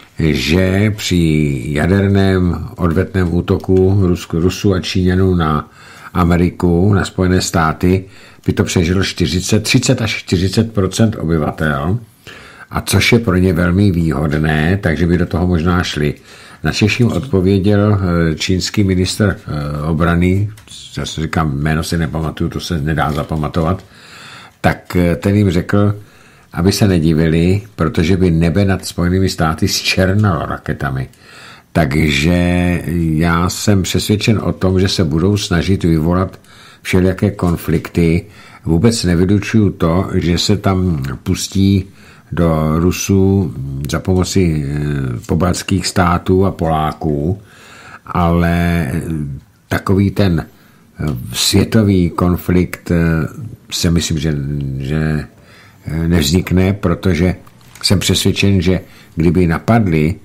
že při jaderném odvetném útoku Rusů a Číňanů na Ameriku, na Spojené státy, by to přežilo 30 až 40% obyvatel, a což je pro ně velmi výhodné, takže by do toho možná šli. Na Češím odpověděl čínský ministr obrany, já si říkám, jméno si nepamatuju, to se nedá zapamatovat, tak ten jim řekl, aby se nedivili, protože by nebe nad Spojenými státy zčernalo raketami. Takže já jsem přesvědčen o tom, že se budou snažit vyvolat všelijaké konflikty. Vůbec nevylučuju to, že se tam pustí do Rusů za pomoci pobaltských států a Poláků, ale takový ten světový konflikt se myslím, že nevznikne, protože jsem přesvědčen, že kdyby napadli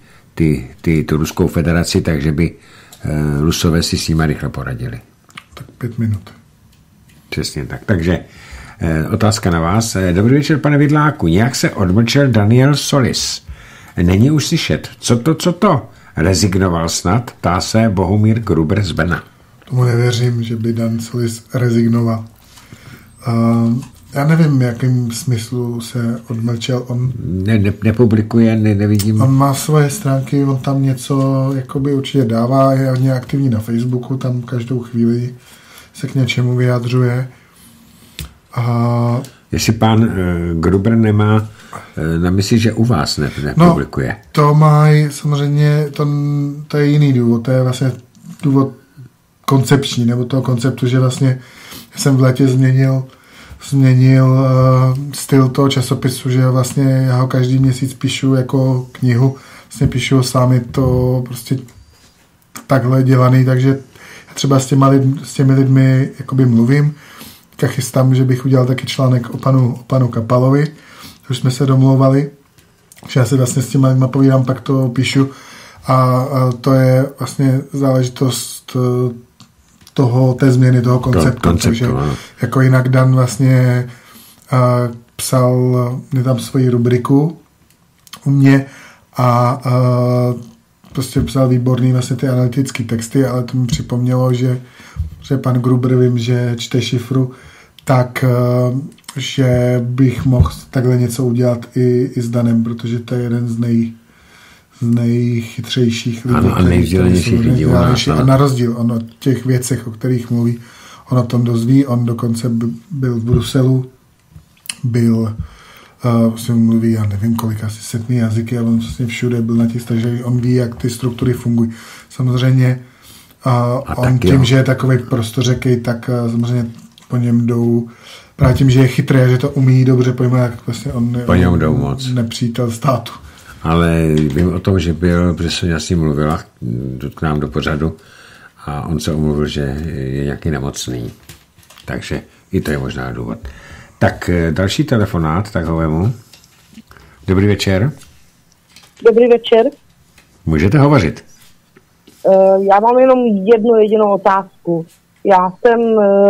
tu Ruskou federaci, takže by Rusové si s nimi rychle poradili. Tak 5 minut. Přesně tak. Takže otázka na vás. Dobrý večer, pane Vidláku. Nějak se odmlčel Daniel Solis. Není už slyšet. Co to? Rezignoval snad? Ptá se Bohumír Gruber z Brna. Tomu nevěřím, že by Dan Solis rezignoval. Já nevím, v jakém smyslu se odmlčel. On nepublikuje, nevidím. On má svoje stránky, on tam něco jakoby určitě dává, je hodně aktivní na Facebooku, tam každou chvíli se k něčemu vyjadřuje. Jestli pán Gruber nemá na mysli, že u vás nepublikuje. No, to má samozřejmě, to je jiný důvod, to je vlastně důvod koncepční, nebo toho konceptu, že vlastně jsem v létě změnil styl toho časopisu, že vlastně já ho každý měsíc píšu jako knihu, vlastně píšu ho sám, je to prostě takhle dělaný, takže třeba s těmi lidmi jakoby mluvím, tak chystám, že bych udělal taky článek o panu Kapalovi, už jsme se domlouvali, že já se vlastně s těmi lidmi povídám, pak to píšu a to je vlastně záležitost té změny toho konceptu. Takže jako jinak Dan vlastně psal mě tam svoji rubriku u mě a prostě psal výborný vlastně ty analytické texty, ale to mi připomnělo, že pan Gruber, vím, že čte šifru, tak že bych mohl takhle něco udělat i s Danem, protože to je jeden z nejchytřejších lidí. Ano, a nejvzdělanějších lidí. A na rozdíl od těch věcech, o kterých mluví, on o tom dozví, on dokonce byl v Bruselu, mluví, já nevím kolik, asi 7 jazyky, ale on vlastně všude byl na těch, takže on ví, jak ty struktury fungují. Samozřejmě on tím, že je takový prostořekej, tak samozřejmě po něm jdou právě tím, že je chytrý a že to umí dobře pojmout, jak vlastně on je nepřítel státu. Ale vím o tom, že byl, protože jsem s ním mluvila k nám do pořadu a on se omluvil, že je nějaký nemocný. Takže i to je možná důvod. Tak další telefonát, tak ho vemu. Dobrý večer. Dobrý večer. Můžete hovořit. Já mám jenom jednu jedinou otázku. Já jsem...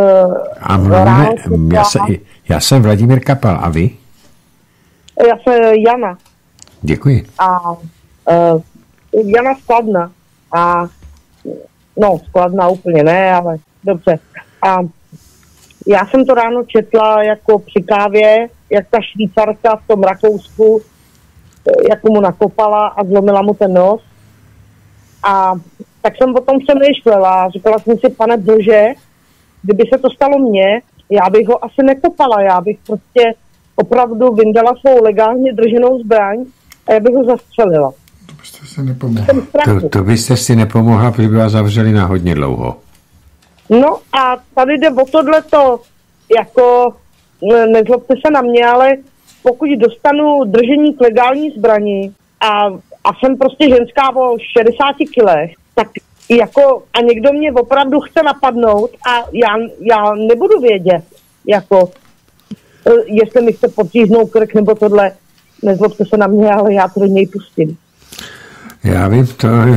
Já jsem Vladimír Kapal, a vy? Já jsem Jana. Děkuji. A Jana Skladna. A no, Skladna úplně ne, ale dobře. A já jsem to ráno četla jako při kávě, jak ta Švýcarka v tom Rakousku, jak mu nakopala a zlomila mu ten nos. A tak jsem o tom přemýšlela a říkala jsem si, pane bože, kdyby se to stalo mně, já bych ho asi nekopala, já bych prostě opravdu vyndala svou legálně drženou zbraň a já bych ho zastřelila. To byste si nepomohla. To byste si nepomohla, protože by vás zavřeli na hodně dlouho. No a tady jde o tohleto, jako nezlobte se na mě, ale pokud dostanu držení k legální zbraní a jsem prostě ženská o 60 kilech, tak jako a někdo mě opravdu chce napadnout a já nebudu vědět, jako jestli mi chce podříznout krk nebo tohle, nezlobte se na mě, ale já to do něj pustím. Já vím,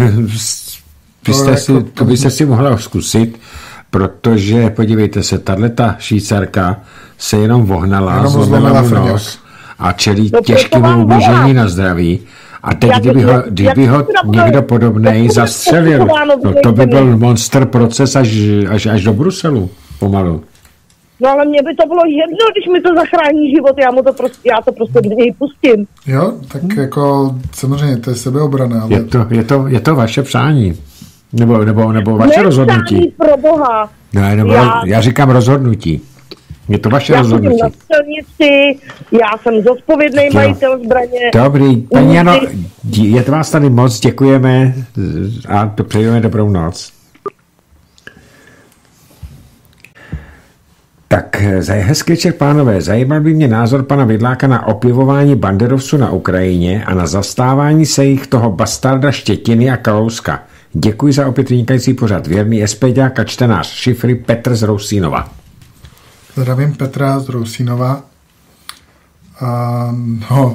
to byste si mohla zkusit, protože podívejte se, tato Švýcarka se jenom vohnala, zlomila mu nos a čelí těžkému ublížení na zdraví. A teď, kdyby ho někdo podobnej zastřelil, no to by byl monster proces až do Bruselu, pomalu. No ale mně by to bylo jedno, když mi to zachrání život, já to prostě do něj pustím. Jo, tak jako samozřejmě, to je sebeobrana. Ale... Je to vaše přání. Nebo vaše rozhodnutí. Ne, pro Boha. Ne, já říkám rozhodnutí. Je to vaše rozhodnutí. Já jsem na střelnici, já jsem zodpovědný majitel zbraně. Dobrý, paní Jano, je to vás tady moc, děkujeme a přejeme dobrou noc. Tak, hezký večer, pánové. Zajímal by mě názor pana Vidláka na opěvování banderovců na Ukrajině a na zastávání se jich toho bastarda Štětiny a Kalouska. Děkuji za opět vynikající pořad. Věrný SPďák a čtenář šifry Petr z Rousínova. Zdravím Petra z Rousínova. No,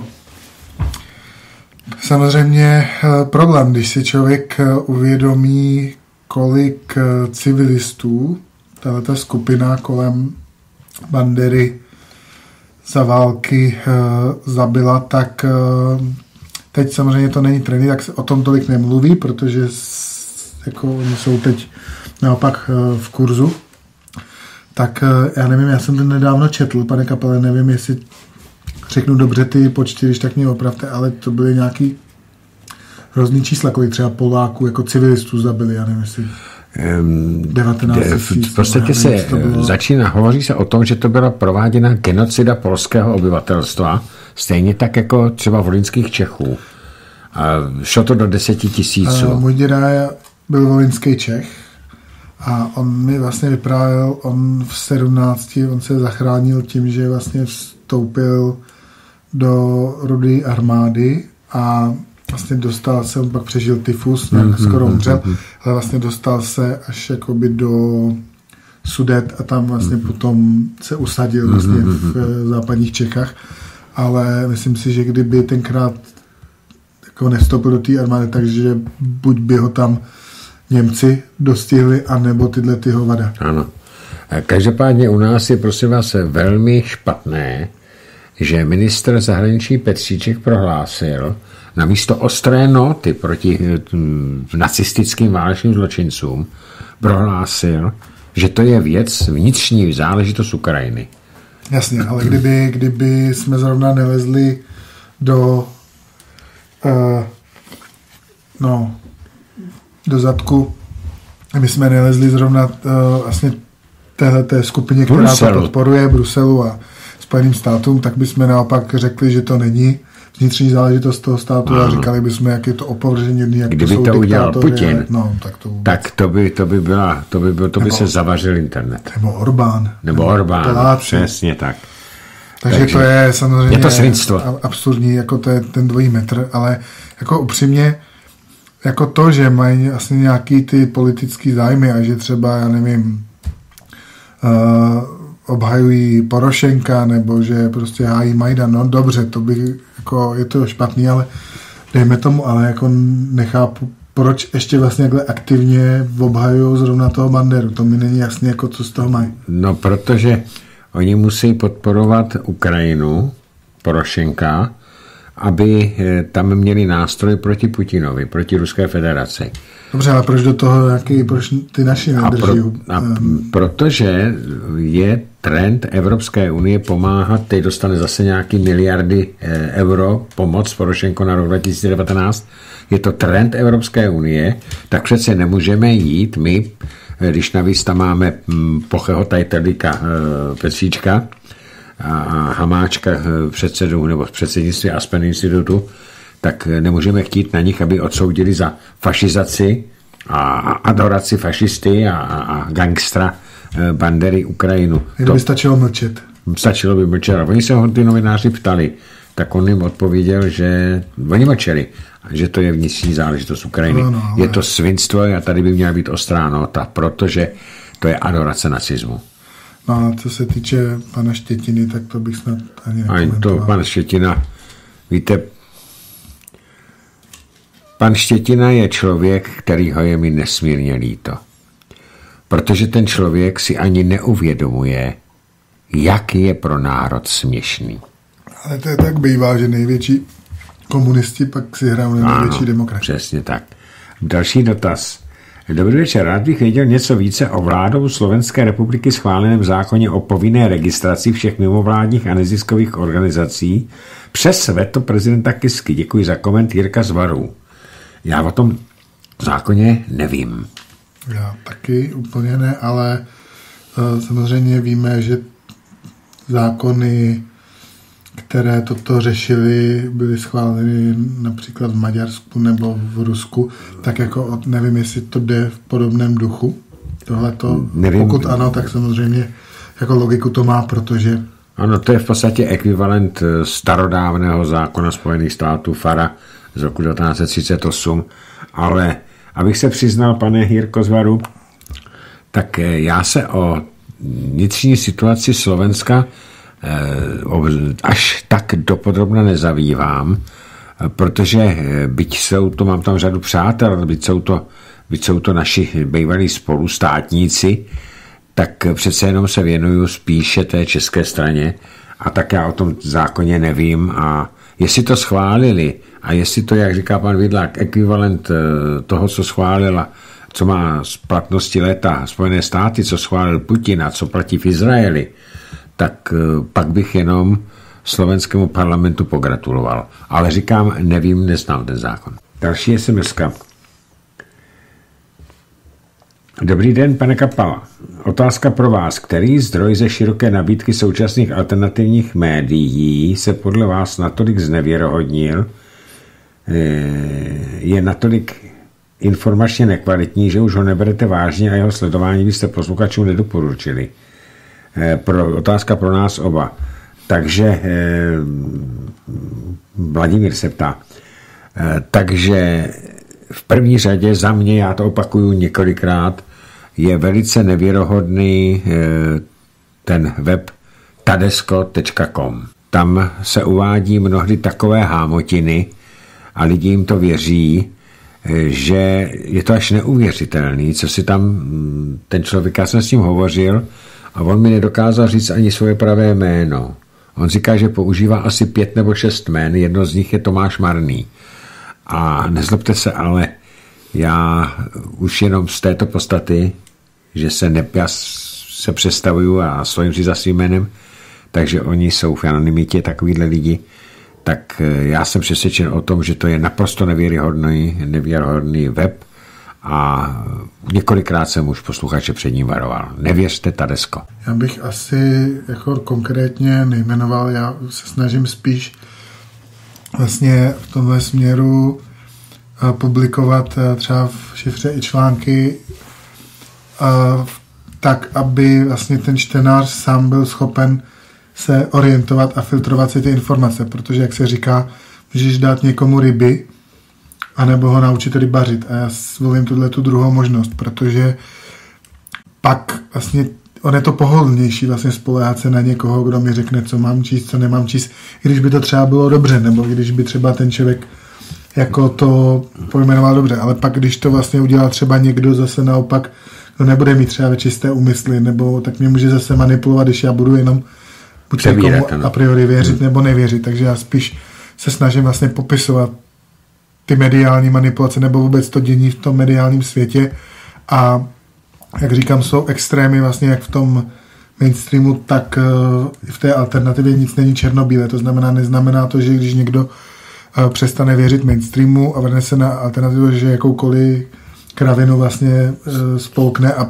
samozřejmě problém, když si člověk uvědomí, kolik civilistů tato skupina kolem Bandery za války zabila, tak teď samozřejmě to není trendy, tak se o tom tolik nemluví, protože jako oni jsou teď naopak v kurzu. Tak já nevím, já jsem to nedávno četl, pane Kapele, nevím, jestli řeknu dobře ty počty, když tak mě opravte, ale to byly nějaký hrozný čísla, kolik třeba Poláků jako civilistů zabili, já nevím, jestli 19 000. V podstatě se začíná, hovoří se o tom, že to byla prováděna genocida polského obyvatelstva, stejně tak jako třeba volyňských Čechů. A šlo to do 10 000. Můj děda byl volyňský Čech a on mi vlastně vyprávěl, on v 17, on se zachránil tím, že vlastně vstoupil do Rudé armády a vlastně dostal se, on pak přežil tyfus, skoro umřel, ale vlastně dostal se až jakoby do Sudet a tam vlastně potom se usadil vlastně v západních Čechách, ale myslím si, že kdyby tenkrát jako nevstoupil do té armády, takže buď by ho tam Němci dostihli, anebo tyhle ty hovada. Ano. Každopádně u nás je, prosím vás, velmi špatné, že ministr zahraničí Petříček prohlásil, namísto ostré noty proti nacistickým válečným zločincům, prohlásil, že to je věc vnitřní záležitost Ukrajiny. Jasně, ale kdyby jsme zrovna nelezli do do zadku, my jsme nelezli zrovna vlastně téhleté skupině, která to podporuje, Bruselu, a Spojeným státům, tak bychom naopak řekli, že to není vnitřní záležitost toho státu a říkali bychom, jak je to opovržení, jak kdyby to jsou to udělal Putin, no, to by se zavařil internet. Nebo Orbán, přesně tak. Takže to je samozřejmě je to svinstvo. Absurdní, jako to je ten dvojí metr, ale jako upřímně, jako to, že mají asi nějaký ty politický zájmy a že třeba, já nevím, obhajují Porošenka, nebo že prostě hájí Majdan, no dobře, to by, jako, je to špatný, ale dejme tomu, ale jako nechápu, proč ještě vlastně takhle aktivně obhajují zrovna toho Banderu, to mi není jasný, jako co z toho mají. No, protože oni musí podporovat Ukrajinu, Porošenka, aby tam měli nástroj proti Putinovi, proti Ruské federaci. Dobře, ale proč do toho, proč ty naši nedrží? Protože je trend Evropské unie pomáhat, teď dostane zase nějaký miliardy euro pomoc Porošenko na rok 2019, je to trend Evropské unie, tak přece nemůžeme jít my, když navíc tam máme Pocheho Tajtelíka Petříčka a Hamáčka předsedu nebo předsednictví Aspen institutu, tak nemůžeme chtít na nich, aby odsoudili za fašizaci a adoraci fašisty a gangstra Bandery Ukrajinu. To by stačilo mlčet. Stačilo by mlčet. A oni se ho ty novináři ptali, tak on jim odpověděl, že oni mlčeli, že to je vnitřní záležitost Ukrajiny. No, ale... Je to svinstvo a tady by měla být ostrá nota, protože to je adorace nacismu. No a co se týče pana Štětiny, tak to bych snad ani nekomentoval. To pan Štětina, víte, pan Štětina je člověk, kterýho je mi nesmírně líto. Protože ten člověk si ani neuvědomuje, jak je pro národ směšný. Ale to je tak bývá, že největší komunisti pak si hrajou na největší demokracii. Přesně tak. Další dotaz. Dobrý večer, rád bych věděl něco více o vládou Slovenské republiky schváleném zákoně o povinné registraci všech mimovládních a neziskových organizací přes veto prezidenta Kisky. Děkuji za koment, Jirka z Varů. Já o tom zákoně nevím. Já taky úplně ne, ale samozřejmě víme, že zákony, které toto řešily, byly schváleny například v Maďarsku nebo v Rusku, tak jako nevím, jestli to jde v podobném duchu. Tohleto, pokud ano, tak samozřejmě jako logiku to má, protože... Ano, to je v podstatě ekvivalent starodávného zákona Spojených států FARA z roku 1938, ale abych se přiznal, pane Jirko z Varu, tak já se o vnitřní situaci Slovenska až tak dopodrobna nezabývám, protože byť mám tam řadu přátel, byť jsou to naši bývalí spolustátníci, tak přece jenom se věnuju spíše té české straně a tak já o tom zákoně nevím a jestli to schválili a jestli to, jak říká pan Vidlák, ekvivalent toho, co schválila, co má z platnosti léta Spojené státy, co schválil Putin a co platí v Izraeli, tak pak bych jenom slovenskému parlamentu pogratuloval. Ale říkám, nevím, neznám ten zákon. Další SMS-ka. Dobrý den, pane Kapala. Otázka pro vás. Který zdroj ze široké nabídky současných alternativních médií se podle vás natolik znevěrohodnil, je natolik informačně nekvalitní, že už ho neberete vážně a jeho sledování byste posluchačům nedoporučili? Otázka pro nás oba. Takže Vladimír se ptá. Takže v první řadě za mě, já to opakuju několikrát, je velice nevěrohodný ten web tadesko.com. Tam se uvádí mnohdy takové hámotiny a lidi jim to věří, že je to až neuvěřitelný, co si tam ten člověk, já jsem s ním hovořil a on mi nedokázal říct ani svoje pravé jméno. On říká, že používá asi 5 nebo 6 jmén, jedno z nich je Tomáš Marný. A nezlobte se, ale já už jenom z této podstaty, že já se představuju a stojím si za svým jménem, takže oni jsou v anonymitě takovýhle lidi, tak já jsem přesvědčen o tom, že to je naprosto nevěrohodný web a několikrát jsem už posluchače před ním varoval. Nevěřte, Tadesko. Já bych asi jako konkrétně nejmenoval, já se snažím spíš vlastně v tomhle směru publikovat třeba v šifře i články tak, aby vlastně ten čtenář sám byl schopen se orientovat a filtrovat si ty informace, protože, jak se říká, můžeš dát někomu ryby, anebo ho naučit rybařit. A já volím tu druhou možnost, protože pak vlastně on je to pohodlnější vlastně spoléhat se na někoho, kdo mi řekne, co mám číst, co nemám číst, i když by to třeba bylo dobře, nebo když by třeba ten člověk jako to pojmenoval dobře, ale pak, když to vlastně udělá třeba někdo zase naopak, kdo nebude mít třeba čisté úmysly, nebo tak mě může zase manipulovat, když já budu jenom buď někomu a priori věřit nebo nevěřit, takže já spíš se snažím vlastně popisovat ty mediální manipulace nebo vůbec to dění v tom mediálním světě a jak říkám, jsou extrémy vlastně jak v tom mainstreamu, tak v té alternativě nic není černobílé, to znamená, neznamená to, že když někdo přestane věřit mainstreamu a vrne se na alternativu, že jakoukoliv kravinu vlastně spolkne a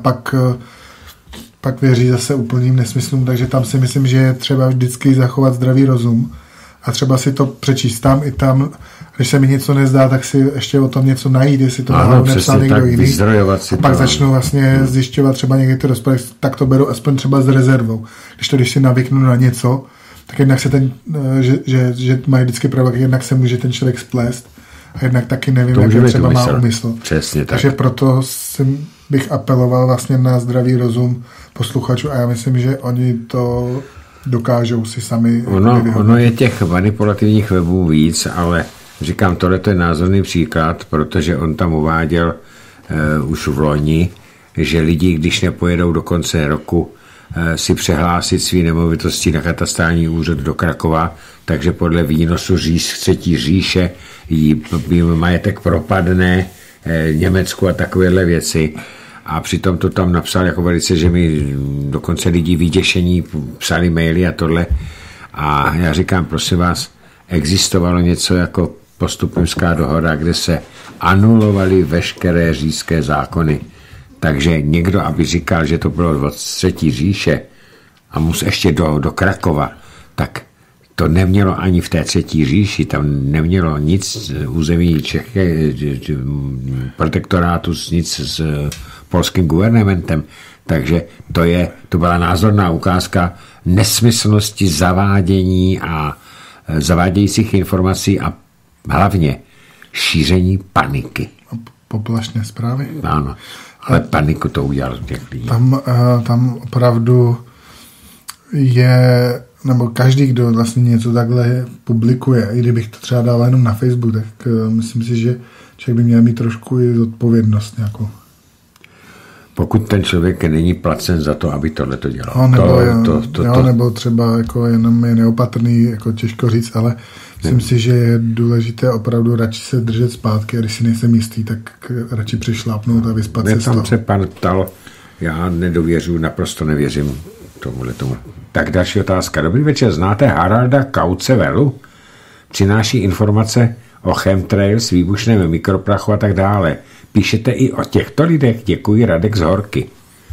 pak věří zase úplným nesmyslům, takže tam si myslím, že je třeba vždycky zachovat zdravý rozum a třeba si to přečíst tam i tam, když se mi něco nezdá, tak si ještě o tom něco najít, jestli to náhodou nepsal někdo jiný. A pak začnu vlastně zjišťovat třeba někdy ty rozpory, tak to beru aspoň třeba s rezervou. Když si navyknu na něco, tak jednak se že mají vždycky pravda, jednak se může ten člověk splést a jednak taky nevím, jak třeba má úmysl. Přesně tak. Takže proto bych apeloval vlastně na zdravý rozum posluchačů a já myslím, že oni to dokážou si sami Ono je těch manipulativních webů víc, ale říkám, tohle je názorný příklad, protože on tam uváděl už v loni, že lidi, když nepojedou do konce roku si přehlásit svý nemovitosti na katastrální úřad do Krakova, takže podle výnosu třetí říše jí majetek propadne Německu a takovéhle věci. A přitom to tam napsal jako velice, že mi dokonce lidi vyděšení psali maily a tohle. A já říkám, prosím vás, existovalo něco jako postupimská dohoda, kde se anulovaly veškeré říšské zákony. Takže někdo, aby říkal, že to bylo od třetí říše a ještě do Krakova, tak to nemělo ani v té třetí říši, tam nemělo nic území Čechy, protektorátu, nic s polským guvernementem. Takže to byla názorná ukázka nesmyslnosti zavádění a zavádějících informací a hlavně šíření paniky. Poplašné zprávy? Ano, ale paniku to udělal z těch lidí. Tam opravdu je, nebo každý, kdo vlastně něco takhle publikuje, i kdybych to třeba dal jenom na Facebook, tak myslím si, že člověk by měl mít trošku i zodpovědnost nějakou. Pokud ten člověk není placen za to, aby tohle to dělal. Nebo třeba jako jenom je neopatrný, jako těžko říct, ale myslím si, že je důležité opravdu radši se držet zpátky a když si nejsem jistý, tak radši přišlápnout a vyspat se z toho. Tam se pan ptal, já nedověřuji, naprosto nevěřím tomu. Tak další otázka. Dobrý večer, znáte Haralda Kautze-Vellu? Přináší informace o chemtrails, výbušném mikroprachu a tak dále. Píšete i o těchto lidech? Děkuji, Radek z Horky.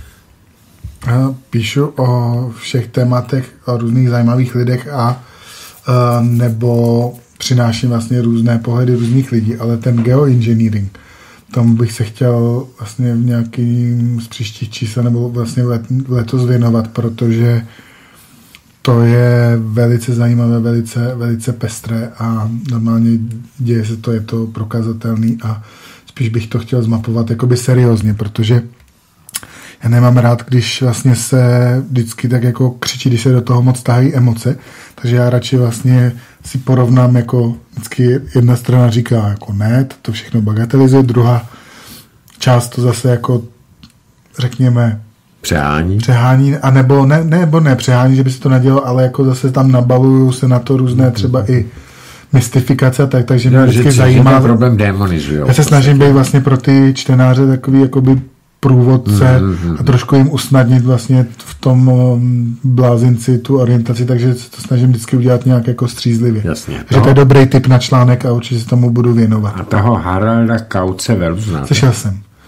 Píšu o všech tématech, o různých zajímavých lidech a nebo přináším vlastně různé pohledy různých lidí, ale ten geoengineering, tomu bych se chtěl vlastně v nějakým z příštích čísel nebo vlastně letos věnovat, protože to je velice zajímavé, velice pestré a normálně děje se to, je to prokazatelný a spíš bych to chtěl zmapovat jakoby seriózně, protože já nemám rád, když vlastně se vždycky tak jako křičí, když se do toho moc tahají emoce, takže já radši vlastně si porovnám, jako vždycky jedna strana říká jako ne, to všechno bagatelizuje, druhá část to zase jako řekněme přehání, a nebo ne přehání, že by se to nedělo, ale jako zase tam nabalují se na to různé třeba i mystifikace, takže mě vždycky zajímá. Problém demonizujou. Já se snažím být vlastně pro ty čtenáře takový jakoby průvodce a trošku jim usnadnit vlastně v tom blázinci tu orientaci, takže to snažím vždycky udělat nějak jako střízlivě. Jasně. Takže to je dobrý tip na článek a určitě se tomu budu věnovat. A toho Haralda Kautze-Vellu znáte? Slyšel jsem.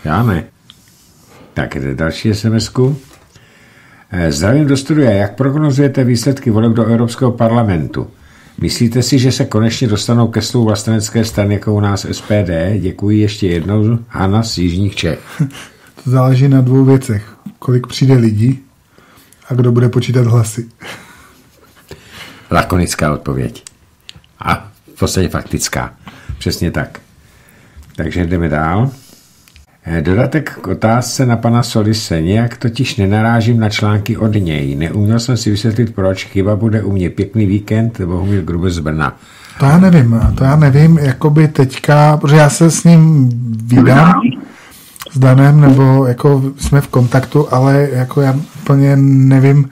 Já ne. Tak, další SMS-ku. Zdravím do studia. Jak prognozujete výsledky voleb do Evropského parlamentu? Myslíte si, že se konečně dostanou ke slovu vlastenecké strany jako u nás SPD? Děkuji ještě jednou. Hana z Jižních Čech. To záleží na dvou věcech. Kolik přijde lidí a kdo bude počítat hlasy. Lakonická odpověď. A v podstatě faktická. Přesně tak. Takže jdeme dál. Dodatek k otázce na pana Solise. Nějak totiž nenarážím na články od něj. Neuměl jsem si vysvětlit, proč. Chyba bude u mě. Pěkný víkend. Bohumír Grube z Brna. To já nevím, jakoby teďka, protože já se s ním vídám s Danem, nebo jako jsme v kontaktu, ale jako já úplně nevím,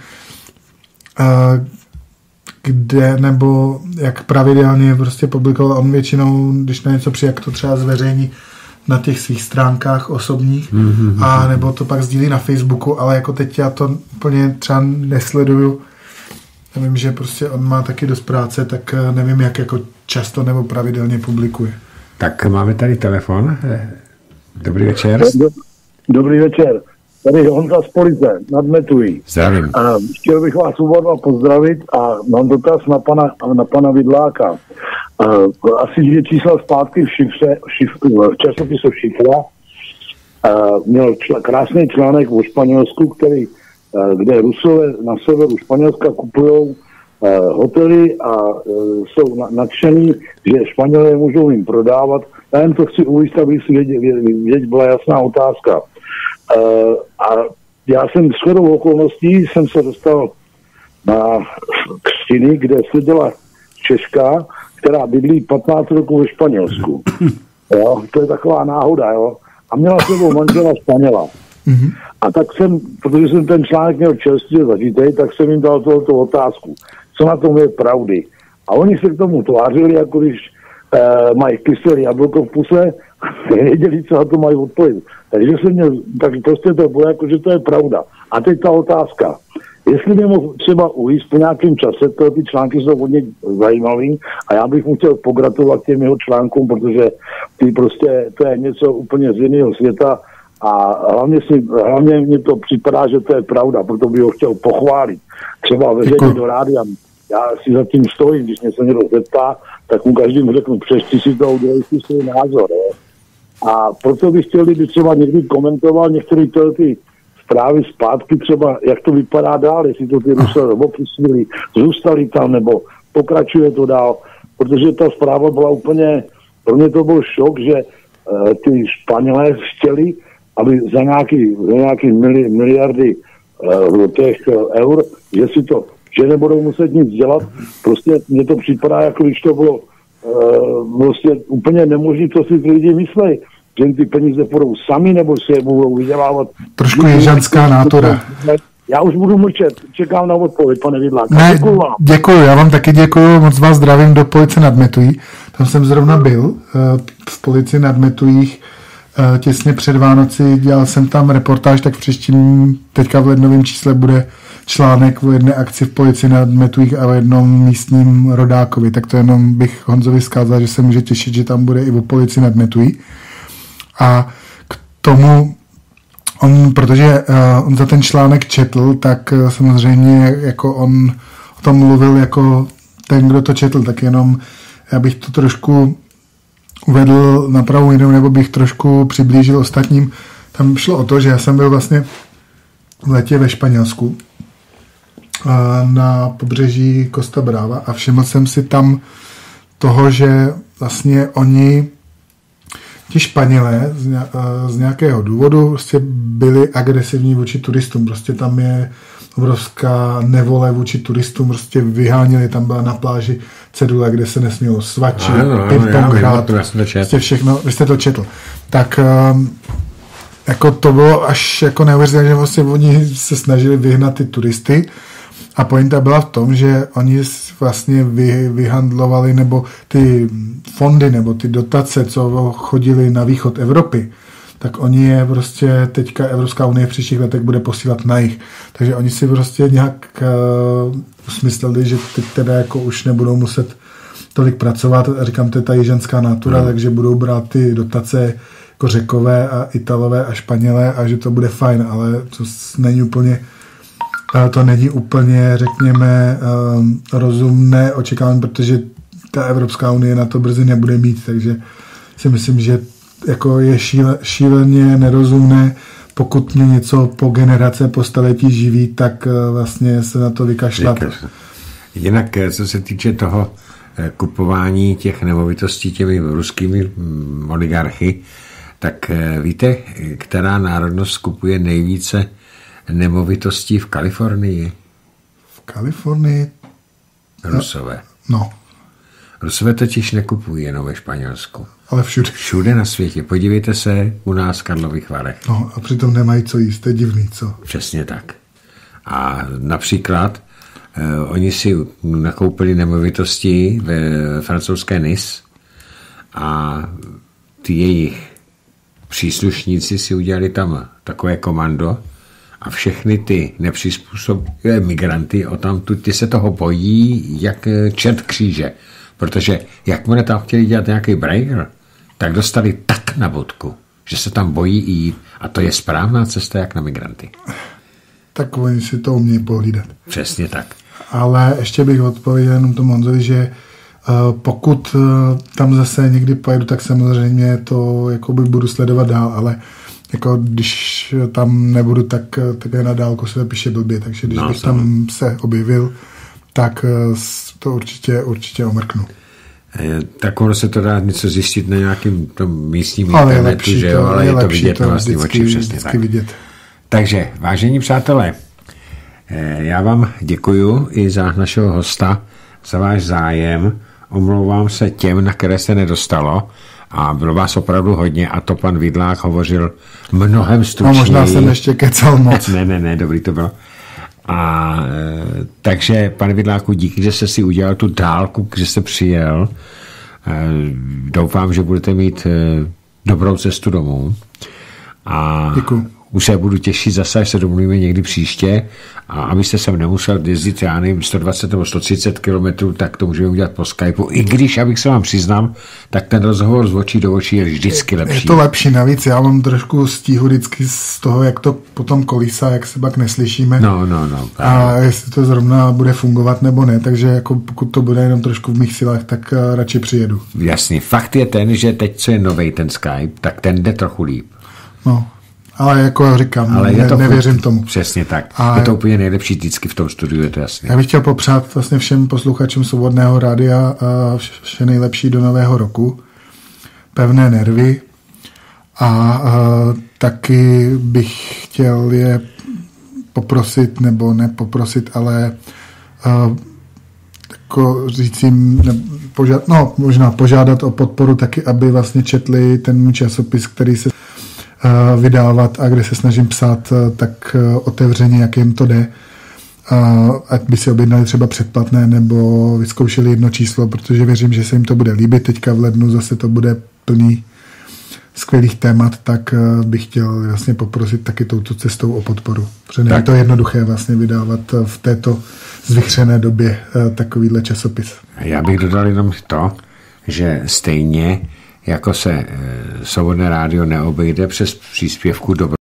kde nebo jak pravidelně prostě publikoval. On většinou, když na něco přijde, jak to třeba zveřejní na těch svých stránkách osobních, a nebo to pak sdílí na Facebooku, ale jako teď já to úplně třeba nesleduju. Já vím, že prostě on má taky dost práce, tak nevím, jak jako často nebo pravidelně publikuje. Tak máme tady telefon. Dobrý večer. Dobrý večer. Tady je Honza z Police, nad Metují. Zdravím. Chtěl bych vás oba pozdravit a mám dotaz na pana Vidláka. Asi 2 čísla zpátky v časopisu Šifra měl krásný článek o Španělsku, kde Rusové na severu Španělska kupují hotely a jsou nadšení, že Španělé můžou jim prodávat. Já jen to chci uvést, aby si vědět, byla jasná otázka. A já jsem shodou okolností jsem se dostal na křtiny, kde seděla Češka, která bydlí 15 roků ve Španělsku. Jo? To je taková náhoda, jo. A měla s sebou manžela Španěla. A tak protože jsem ten článek měl čerstvě zažitej, tak jsem jim dal tohoto otázku. Co na tom je pravdy? A oni se k tomu tvářili, jako když mají kyselé jablko v puse, nevěděli, co na to mají odpovědět. Tak prostě to bylo jako, že to je pravda. A teď ta otázka. Jestli by mohl třeba ujít po nějakém čase, ty články jsou hodně zajímavý a já bych mu chtěl pogratulovat těm jeho článkům, protože to je něco úplně z jiného světa a hlavně mně to připadá, že to je pravda, proto bych ho chtěl pochválit. Třeba veřejně do rádia. Já si za tím stojím, když mě se někdo zeptá, tak mu každým řeknu, přečti si to, udělej si svůj názor. Je. A proto bych chtěl, kdyby třeba někdy komentoval některé ty zprávy zpátky, třeba jak to vypadá dál, jestli to ty Rusové opustili, zůstali tam, nebo pokračuje to dál, protože ta zpráva byla úplně, pro mě to byl šok, že ty Španělé chtěli, aby za nějaký miliardy těch eur, že nebudou muset nic dělat. Prostě mně to připadá, jako když to bylo prostě úplně nemožné, co si ty lidi myslejí. Že ty peníze půjdou sami, nebo se je budou vydělávat. Trošku ježanská nátura. Já už budu mlčet, čekám na odpověď, pane Vidlák. Děkuju vám. Děkuju, já vám taky děkuju, moc vás zdravím do Police nad Metují. Tam jsem zrovna byl, v Polici nad Metujích, těsně před Vánoci, dělal jsem tam reportáž, tak příštím, teďka v lednovém čísle bude článek o jedné akci v Polici nad Metujích a o jednom místním rodákovi, tak to jenom bych Honzovi vzkázal, že se může těšit, že tam bude i o Polici nad Metují. A k tomu, protože on za ten článek četl, tak samozřejmě jako on o tom mluvil jako ten, kdo to četl, tak jenom já bych to trošku uvedl na pravou jinou, nebo bych trošku přiblížil ostatním. Tam šlo o to, že já jsem byl vlastně v létě ve Španělsku na pobřeží Costa Brava a všiml jsem si tam toho, že vlastně ti Španělé z nějakého důvodu prostě byli agresivní vůči turistům. Prostě tam je obrovská nevole vůči turistům. Prostě vyháněli, tam byla na pláži cedule, kde se nesmělo svačit, ping-pong hrát. Prostě všechno, vy jste to četl. Tak jako to bylo až jako neuvěřitelné, že vlastně oni se snažili vyhnat ty turisty. A pointa byla v tom, že oni vlastně vyhandlovali, nebo ty fondy, nebo ty dotace, co chodili na východ Evropy, tak oni je prostě teďka Evropská unie v příštích letech bude posílat na jih. Takže oni si prostě nějak usmysleli, že teď teda jako už nebudou muset tolik pracovat. Říkám, to je ta jižanská natura, takže budou brát ty dotace jako Řekové a Italové a Španělé a že to bude fajn, ale to není úplně, řekněme, rozumné očekávání, protože ta Evropská unie na to brzy nebude mít, takže si myslím, že jako je šíleně nerozumné, pokud mě něco po generace, po staletí živí, tak vlastně se na to vykašlat. Jinak, co se týče toho kupování těch nemovitostí těmi ruskými oligarchy, tak víte, která národnost kupuje nejvíce nemovitostí v Kalifornii? V Kalifornii? Rusové. No. Rusové totiž nekupují jenom ve Španělsku. Ale všude. Všude na světě. Podívejte se u nás v Karlových Varech. No a přitom nemají co jíst, to je divný, co? Přesně tak. A například oni si nakoupili nemovitosti ve francouzské Nice a ty jejich příslušníci si udělali tam takové komando a všechny ty nepřizpůsobivé migranty odtamtud, ty se toho bojí jak čert kříže. Protože jakmile tam chtěli dělat nějaký breaker, tak dostali tak na bodku, že se tam bojí jít a to je správná cesta jak na migranty. Tak oni si to umějí pohlídat. Přesně tak. Ale ještě bych odpověděl jenom tomu Honzovi, že pokud tam zase někdy pojedu, tak samozřejmě to jakoby budu sledovat dál, ale jako když tam nebudu, tak na dálku se to píše blbě, takže když bych tam se objevil, tak to určitě omrknu. Tak ono se to dá něco zjistit na nějakým tom místním internetu, že jo, ale je to vidět na vlastní oči, přesně tak. Vidět. Takže, vážení přátelé, já vám děkuju i za našeho hosta, za váš zájem. Omlouvám se těm, na které se nedostalo a bylo vás opravdu hodně a to pan Vidlák hovořil mnohem stručněji. No možná jsem ještě kecal moc. Ne, dobrý to bylo. A takže, pane Vidláku, díky, že jste si udělal tu dálku, že jste přijel. Doufám, že budete mít dobrou cestu domů. A děkuju. Už se budu těšit zase, až se domluvíme někdy příště a abyste sem nemusel jezdit, já nevím, 120 nebo 130 kilometrů, tak to můžeme udělat po Skypeu. I když, abych se vám přiznám, tak ten rozhovor z očí do očí je vždycky lepší. Je to lepší, navíc já mám trošku stíhu vždycky z toho, jak to potom kolísá, jak se pak neslyšíme. No. A jestli to zrovna bude fungovat nebo ne, takže jako pokud to bude jenom trošku v mých silách, tak radši přijedu. Jasný, fakt je ten, že teď, co je novej ten Skype, tak ten jde trochu líp. No. Ale jako říkám, ale nevěřím tomu. Přesně tak. A je to úplně nejlepší vždycky v tom studiu, je to jasné. Já bych chtěl popřát vlastně všem posluchačům Svobodného rádia vše nejlepší do nového roku. Pevné nervy. A taky bych chtěl je poprosit, nebo ne poprosit, ale jako říct jim, možná požádat o podporu taky, aby vlastně četli ten můj časopis, který se vydávat a kde se snažím psát tak otevřeně, jak jim to jde. Ať by si objednali třeba předplatné nebo vyzkoušeli jedno číslo, protože věřím, že se jim to bude líbit. Teďka v lednu zase to bude plný skvělých témat, tak bych chtěl vlastně poprosit taky touto cestou o podporu. Protože není to jednoduché vlastně vydávat v této zvychřené době takovýhle časopis. Já bych dodal jenom to, že stejně jako se Svobodné rádio neobejde přes příspěvku